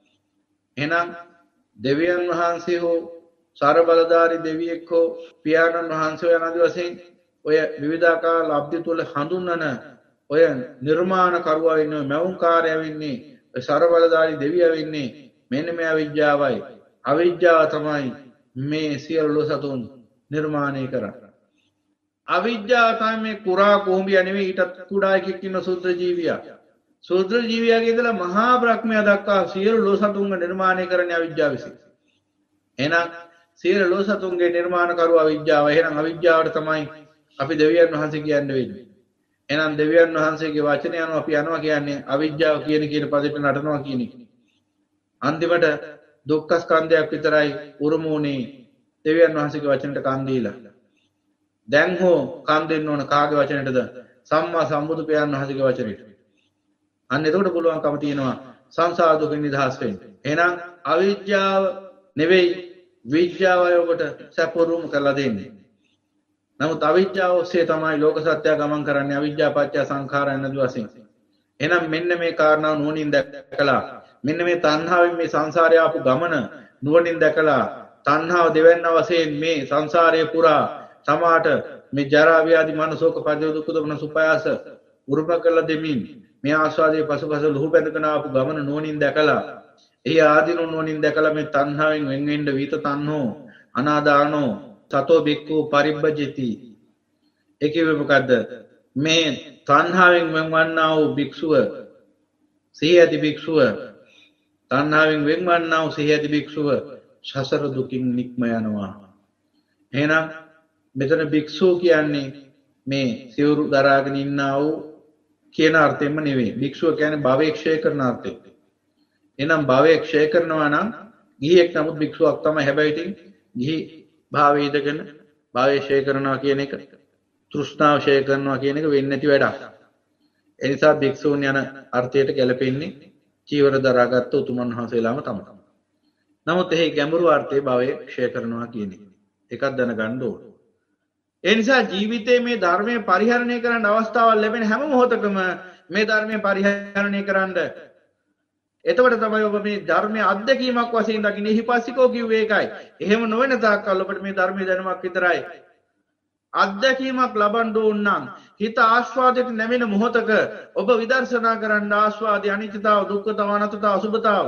එහෙනම් දෙවියන් වහන්සේ හෝ සර්වබලධාරී දෙවියෙක් හෝ පියාණන් වහන්සේ යන ආදී වශයෙන් ඔය විවිධාකාර ලබ්ධි තුල හඳුන්වන ඔය නිර්මාණකරුවා වෙන්නේ මෞංකාරය වෙන්නේ ඔය සර්වබලධාරී දෙවියා වෙන්නේ මෙන්න මේ අවිජ්ජාවයි. අවිජ්ජාව තමයි මේ සියලු සතුන් නිර්මාණය කරන්නේ. අවිජ්ජාව තමයි මේ කුරා කුඹියා නෙවෙයි ඊටත් කුඩා එකෙක් ඉන්න සුද්ධ ජීවියා. සුද්ධ ජීවියාගේ ඉඳලා මහා බ්‍රහ්මයා දක්වා සියලු සතුන්ව නිර්මාණය කරන්නේ අවිජ්ජාව විසින්. එහෙනම් සියලු සතුන්ගේ නිර්මාණකරුවා අවිජ්ජාව. එහෙනම් අවිජ්ජාවට තමයි අපි දෙවියන් වහන්සේ කියන්නේ වෙන්නේ. එහෙනම් දෙවියන් වහන්සේගේ වචනය අනුව අපි යනවා කියන්නේ අවිජ්ජාව කියන පදෙට නටනවා කියන එක. අන්තිමට දුක්ඛ ස්කන්ධයක් විතරයි උරුම වුණේ දෙවියන් වහන්සේගේ වචනට කන් දීලා. දැන් හෝ කන් දෙන්න ඕන කාගේ වචනටද? සම්මා සම්බුදු පියාණන් වහන්සේගේ වචනට. අන්න එතකොට පුළුවන්කම තියෙනවා සංසාර දුකින් නිදහස් වෙන්න. එහෙනම් අවිජ්ජාව නෙවෙයි විජ්ජාවයි ඔබට සැපරුම් කරලා දෙන්නේ. නමුත් අවිජ්ජාව ඔස්සේ තමයි ලෝක සත්‍ය ගමන් කරන්නේ. අවිජ්ජා පත්‍ය සංඛාරයන් නදී වශයෙන්. එහෙනම් මෙන්න මේ කාරණාව නුවණින් දැකලා මෙන්න මේ තණ්හාවෙන් මේ සංසාරය ආපු ගමන නුවණින් දැකලා තණ්හාව දෙවන්න වශයෙන් මේ සංසාරයේ පුරා තමාට මේ ජරා ව්‍යාධි මනසෝක පරිදේ දුක් දුමන සුපයාස උරුම කළ දෙමින් මේ ආස්වාදයේ පසුපස ලුහු බැඳගෙන ආපු ගමන නුවණින් දැකලා එහි ආදීනු නුවණින් දැකලා මේ තණ්හාවෙන් වෙන් වෙන්න විත තණ්හෝ අනාදානෝ තතෝ බික්ඛු පරිබ්බජති ඒ කිව්වේ මොකද්ද මේ තණ්හාවෙන් වෙන්වන්නා වූ භික්ෂුව සිහි ඇති භික්ෂුව තණ්හාවෙන් වෙන්වන්නා වූ සිහි ඇති භික්ෂුව සසර දුකින් නික්ම යනවා එහෙනම් මෙතන භික්ෂුව කියන්නේ මේ සිවුරු දරාගෙන ඉන්නා වූ කියන අර්ථයෙන්ම නෙවෙයි භික්ෂුව කියන්නේ භවයේ ක්ෂය කරන අර්ථයෙන් එහෙනම් භවයේ ක්ෂය කරනවා නම් ගිහියෙක් නමුත් භික්ෂුවක් තමයි හැබැයි ඉතින් ගිහි භාවයේ ඉඳගෙන භවයේ ක්ෂය කරනවා කියන එක තෘෂ්ණාව ක්ෂය කරනවා කියන එක වෙන්නේ නැති වැඩක් ඒ නිසා භික්ෂූන් යන අර්ථයට ගැලපෙන්නේ චීවර දරාගත්තු උතුමන් වහන්සේලාම තමයි නමුත් එහි ගැඹුරු අර්ථය භවයේ ක්ෂය කරනවා කියන එකක් දැනගන්න ඕන ඒ නිසා ජීවිතයේ මේ ධර්මයේ පරිහරණය කරන්න අවස්ථාවක් ලැබෙන හැම මොහොතකම මේ ධර්මයේ පරිහරණය කරන්න එතකොට තමයි ඔබ මේ ධර්මයේ අත්දැකීමක් වශයෙන් දකින්නේ හිපස්සිකෝ කිව්වේ ඒකයි. එහෙම නොවන තාක්කල් ඔබට මේ ධර්මයේ දැනුමක් විතරයි. අත්දැකීමක් ලබන්න ඕන නම් හිත ආස්වාදයට නැමෙන මොහොතක ඔබ විදර්ශනා කරන්න ආස්වාදයේ අනිත්‍යතාව, දුක්ඛතාව, අනාත්මතාව, අසුභතාව.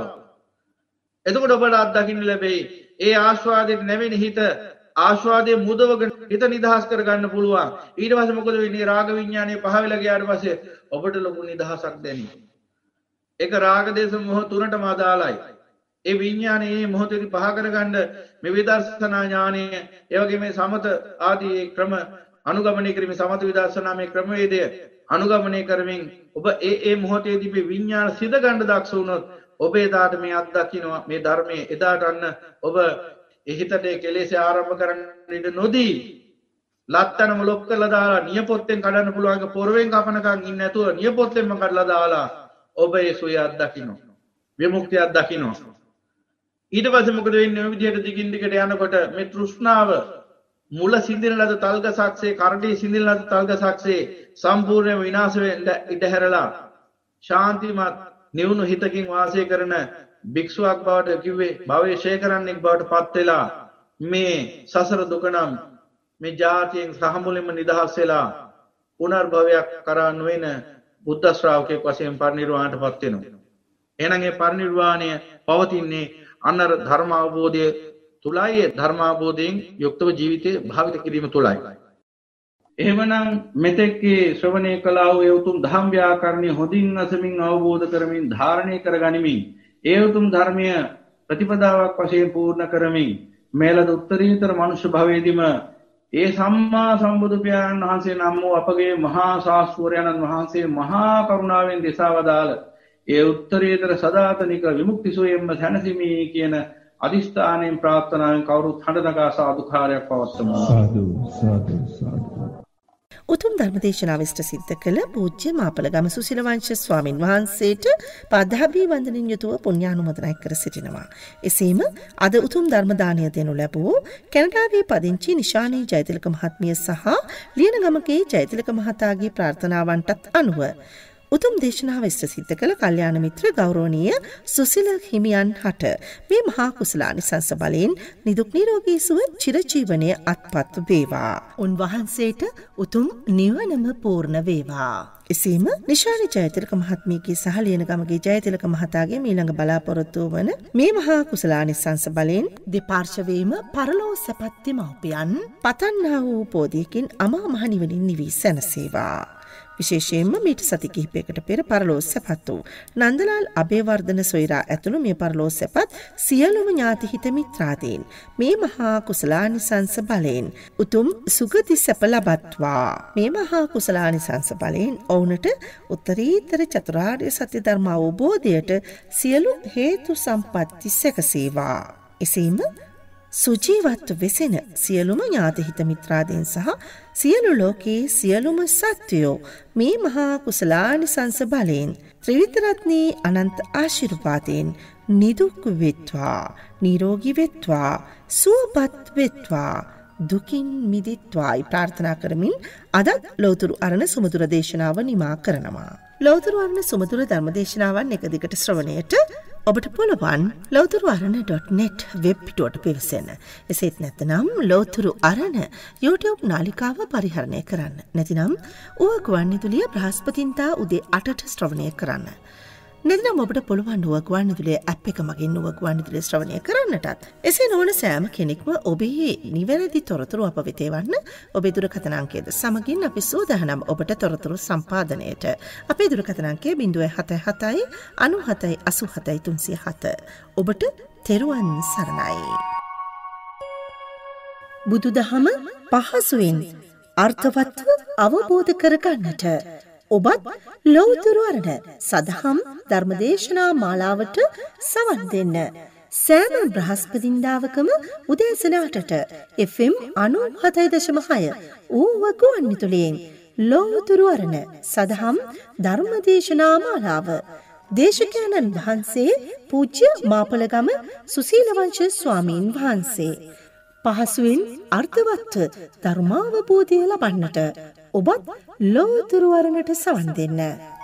එතකොට ඔබට අත්දකින්න ලැබෙයි. ඒ ආස්වාදයට නැමෙන හිත ආස්වාදයේ මුදවගෙන හිත නිදහස් කරගන්න පුළුවන්. ඊට පස්සේ මොකද වෙන්නේ? රාග විඥානය පහ වෙලා ගියාට පස්සේ ඔබට ලොකු නිදහසක් දැනෙනවා. ඒක රාග දේශ මොහ තුනටම අදාළයි. ඒ විඥානයේ මොහොතේදී පහ කරගන්න මේ විදර්ශනා ඥානය, ඒ වගේ මේ සමත ආදී ක්‍රම අනුගමනය කිරීමේ සමත විදර්ශනා මේ ක්‍රමවේදය අනුගමනය කරමින් ඔබ ඒ මොහොතේදී මේ විඥාන සිඳ ගන්න දක්ෂ වුණොත් ඔබ එදාට මේ අත්දකින්න මේ ධර්මයේ එදාට අන්න ඔබ එහිතට කෙලෙස් ආරම්භ කරන්න ඉඩ නොදී ලත්තනම ලොක් කරලා දාලා නියපොත්තෙන් කඩන්න පුළුවන් පොරවෙන් කපනකම් ඉන්නේ නැතුව නියපොත්තෙන්ම කඩලා දාලා ඔබ ඒ සුවය අත්දකින්න විමුක්තිය අත්දකින්න ඊට පස්සේ මොකද වෙන්නේ මේ විදිහට දිගින් දිගට යනකොට මේ තෘෂ්ණාව මුල සිඳින ලද තල්ගසක්සේ කරඩේ සිඳින ලද තල්ගසක්සේ සම්පූර්ණයෙන් විනාශ වෙන්න ඉඩ හැරලා ශාන්තිමත් නිවුණු හිතකින් වාසය කරන භික්ෂුවක් බවට කිව්වේ භවයේ ෂය කරන්නෙක් බවට පත් වෙලා මේ සසර දුක නම් මේ ජාතියෙන් සහමුලින්ම නිදහස් වෙලා පුනර්භවයක් කරා නොවන බුද්ධ ශ්‍රාවකයෙක් වශයෙන් පරිනිර්වාණයට පත් වෙනවා. එහෙනම් ඒ පරිනිර්වාණය පවතින්නේ අන්නර ධර්ම අවබෝධය තුලයි. ඒ ධර්ම අවබෝධයෙන් යුක්තව ජීවිතය භාවිත කිරීම තුලයි. එහෙමනම් මෙතෙක්ේ ශ්‍රවණය කළා වූ ඒ උතුම් ධම්ම ව්‍යාකරණය හොඳින් අසමින් අවබෝධ කරමින් ධාරණය කරගනිමින් ඒ උතුම් ධර්මය ප්‍රතිපදාවක් වශයෙන් පූර්ණ කරමින් මේලද උත්තරීතර මනුෂ්‍ය භවයේදීම ඒ සම්මා සම්බුදු පියාණන් වහන්සේ නම් වූ අපගේ මහා ශාස්ත්‍රවරයන්න් වහන්සේ මහා කරුණාවෙන් දෙසවදාළ ඒ උත්තරීතර සදාතනික විමුක්ති සෝයෙන්ම සැනසීමි කියන අදිස්ථානයෙන් ප්‍රාර්ථනාවෙන් කවුරුත් හඬනගා සාදුකාරයක් පවත්වමු. සාදු සාදු සාදු. උතුම් ධර්මදේශනාව විශ්ත සිද්ධ කළ පූජ්‍ය මාපලගම සුසිලවංශ ස්වාමින් වහන්සේට පාදාභී වන්දනින් යුතුව පුණ්‍යානුමෝදනා කර සිටිනවා. එසේම අද උතුම් ධර්ම දානය දෙනු ලැබූ කැනඩාවේ පදිංචි නිශානී ජයතිලක මහත්මිය සහ ලියනගමගේ ජයතිලක මහතාගේ ප්‍රාර්ථනාවන්ටත් අනුව උතුම් දේශනාව විශ්ත සිද්ධ කළ කල්යාණ මිත්‍ර ගෞරවනීය සුසිල හිමියන් හට මේ මහා කුසලානිසංස බලයෙන් නිදුක් නිරෝගී සුව චිරජීවනය අත්පත් වේවා. උන්වහන්සේට උතුම් නිවනම පූර්ණ වේවා. එසේම නිශානි ජයතිලක මහත්මියගේ සහ ලියනගමගේ ජයතිලක මහතාගේ මීළඟ බලාපොරොත්තු වන මේ මහා කුසලානිසංස බලයෙන් දෙපාර්ශවයේම පරලෝ සැපත් දෙමව්පියන් පතන්නා වූ බෝධියකින් අමා මහ නිවනින් නිවී සැනසේවා. විශේෂයෙන්ම මීට සති කිහිපයකට පෙර පරලෝ සැපත් වූ නන්දලාල් අබේවර්ධන සොයිරා ඇතුළු මේ පරලෝ සැපත් සියලුම ඥාති හිත මිත්‍රාදීන් මේ මහා කුසලානිසංස බලයෙන් උතුම් සුගති සැප ලබත්වා. මේ මහා කුසලානිසංස බලයෙන් ඔවුන්ට උත්තරීතර චතුරාර්ය සත්‍ය ධර්ම අවබෝධයට සියලු හේතු සම්පatti සැකසේවා. එසේම සුජීවත්ව වෙසෙන සියලුම ඥාතිහිත මිත්‍රාදීන් සහ සියලු ලෝකයේ සියලුම සත්වයෝ මේ මහා කුසලානිසංස බලයෙන් ත්‍රිවිධරත්නී අනන්ත ආශිර්වාදයෙන් නිදුක් වෙත්වා, නිරෝගී වෙත්වා, සුවපත් වෙත්වා, දුකින් මිදෙත්වායි ප්‍රාර්ථනා කරමින් අද ලෞතුරු අරණ සුමధుර දේශනාව නිමා කරනවා. ලෞතුරු අරණ සුමధుර ධර්ම දේශනාවන් එක දිගට ශ්‍රවණයට ඔබට පුළුවන් ලෞතුරු අරණ.net වෙබ් පිටුවට පිවිසෙන්න. එසේත් නැත්නම් ලෞතුරු අරණ YouTube නාලිකාව පරිහරණය කරන්න. නැතිනම් ඌව ගුවන්විදුලිය බ්‍රහස්පතින්දා උදේ 8ට ශ්‍රවණය කරන්න. නැතිනම් ඔබට පුළුවන් ඌව ගුවන්විදුලිය ඇප් එක මගින් ඌව ගුවන්විදුලිය ශ්‍රවණය කරන්නටත්. එසේ නොවන සෑම කෙනෙක්ම ඔබේ නිවැරදි තොරතුරු අප වෙත එවන්න. ඔබේ දුරකථන අංකයද සමගින් අපි සූදානම් ඔබට තොරතුරු සම්පාදනයට. අපේ දුරකථන අංකය 077 97 87 307. ඔබට තෙරුවන් සරණයි. බුදුදහම පහසුවෙන් අර්ථවත්ව අවබෝධ කරගන්නට ඔබත් ලෞතුරු අරණ සදහම් ධර්මදේශනා මාලාවට සවන් දෙන්න. සෑම බ්‍රහස්පතින්දාවකම උදෑසන 8ට FM 97.6 ඌව ගුවන්විදුලියෙන් ලෞතුරු අරණ සදහම් ධර්මදේශනා මාලාව දේශකයන්න් වහන්සේ පූජ්‍ය මාපලගම සුසීලවංශ ස්වාමීන් වහන්සේ පහසුවෙන් අර්ථවත්ව ධර්මාවබෝධය ලබන්නට ඔබත් ලෞතුරු අරණට සවන් දෙන්න.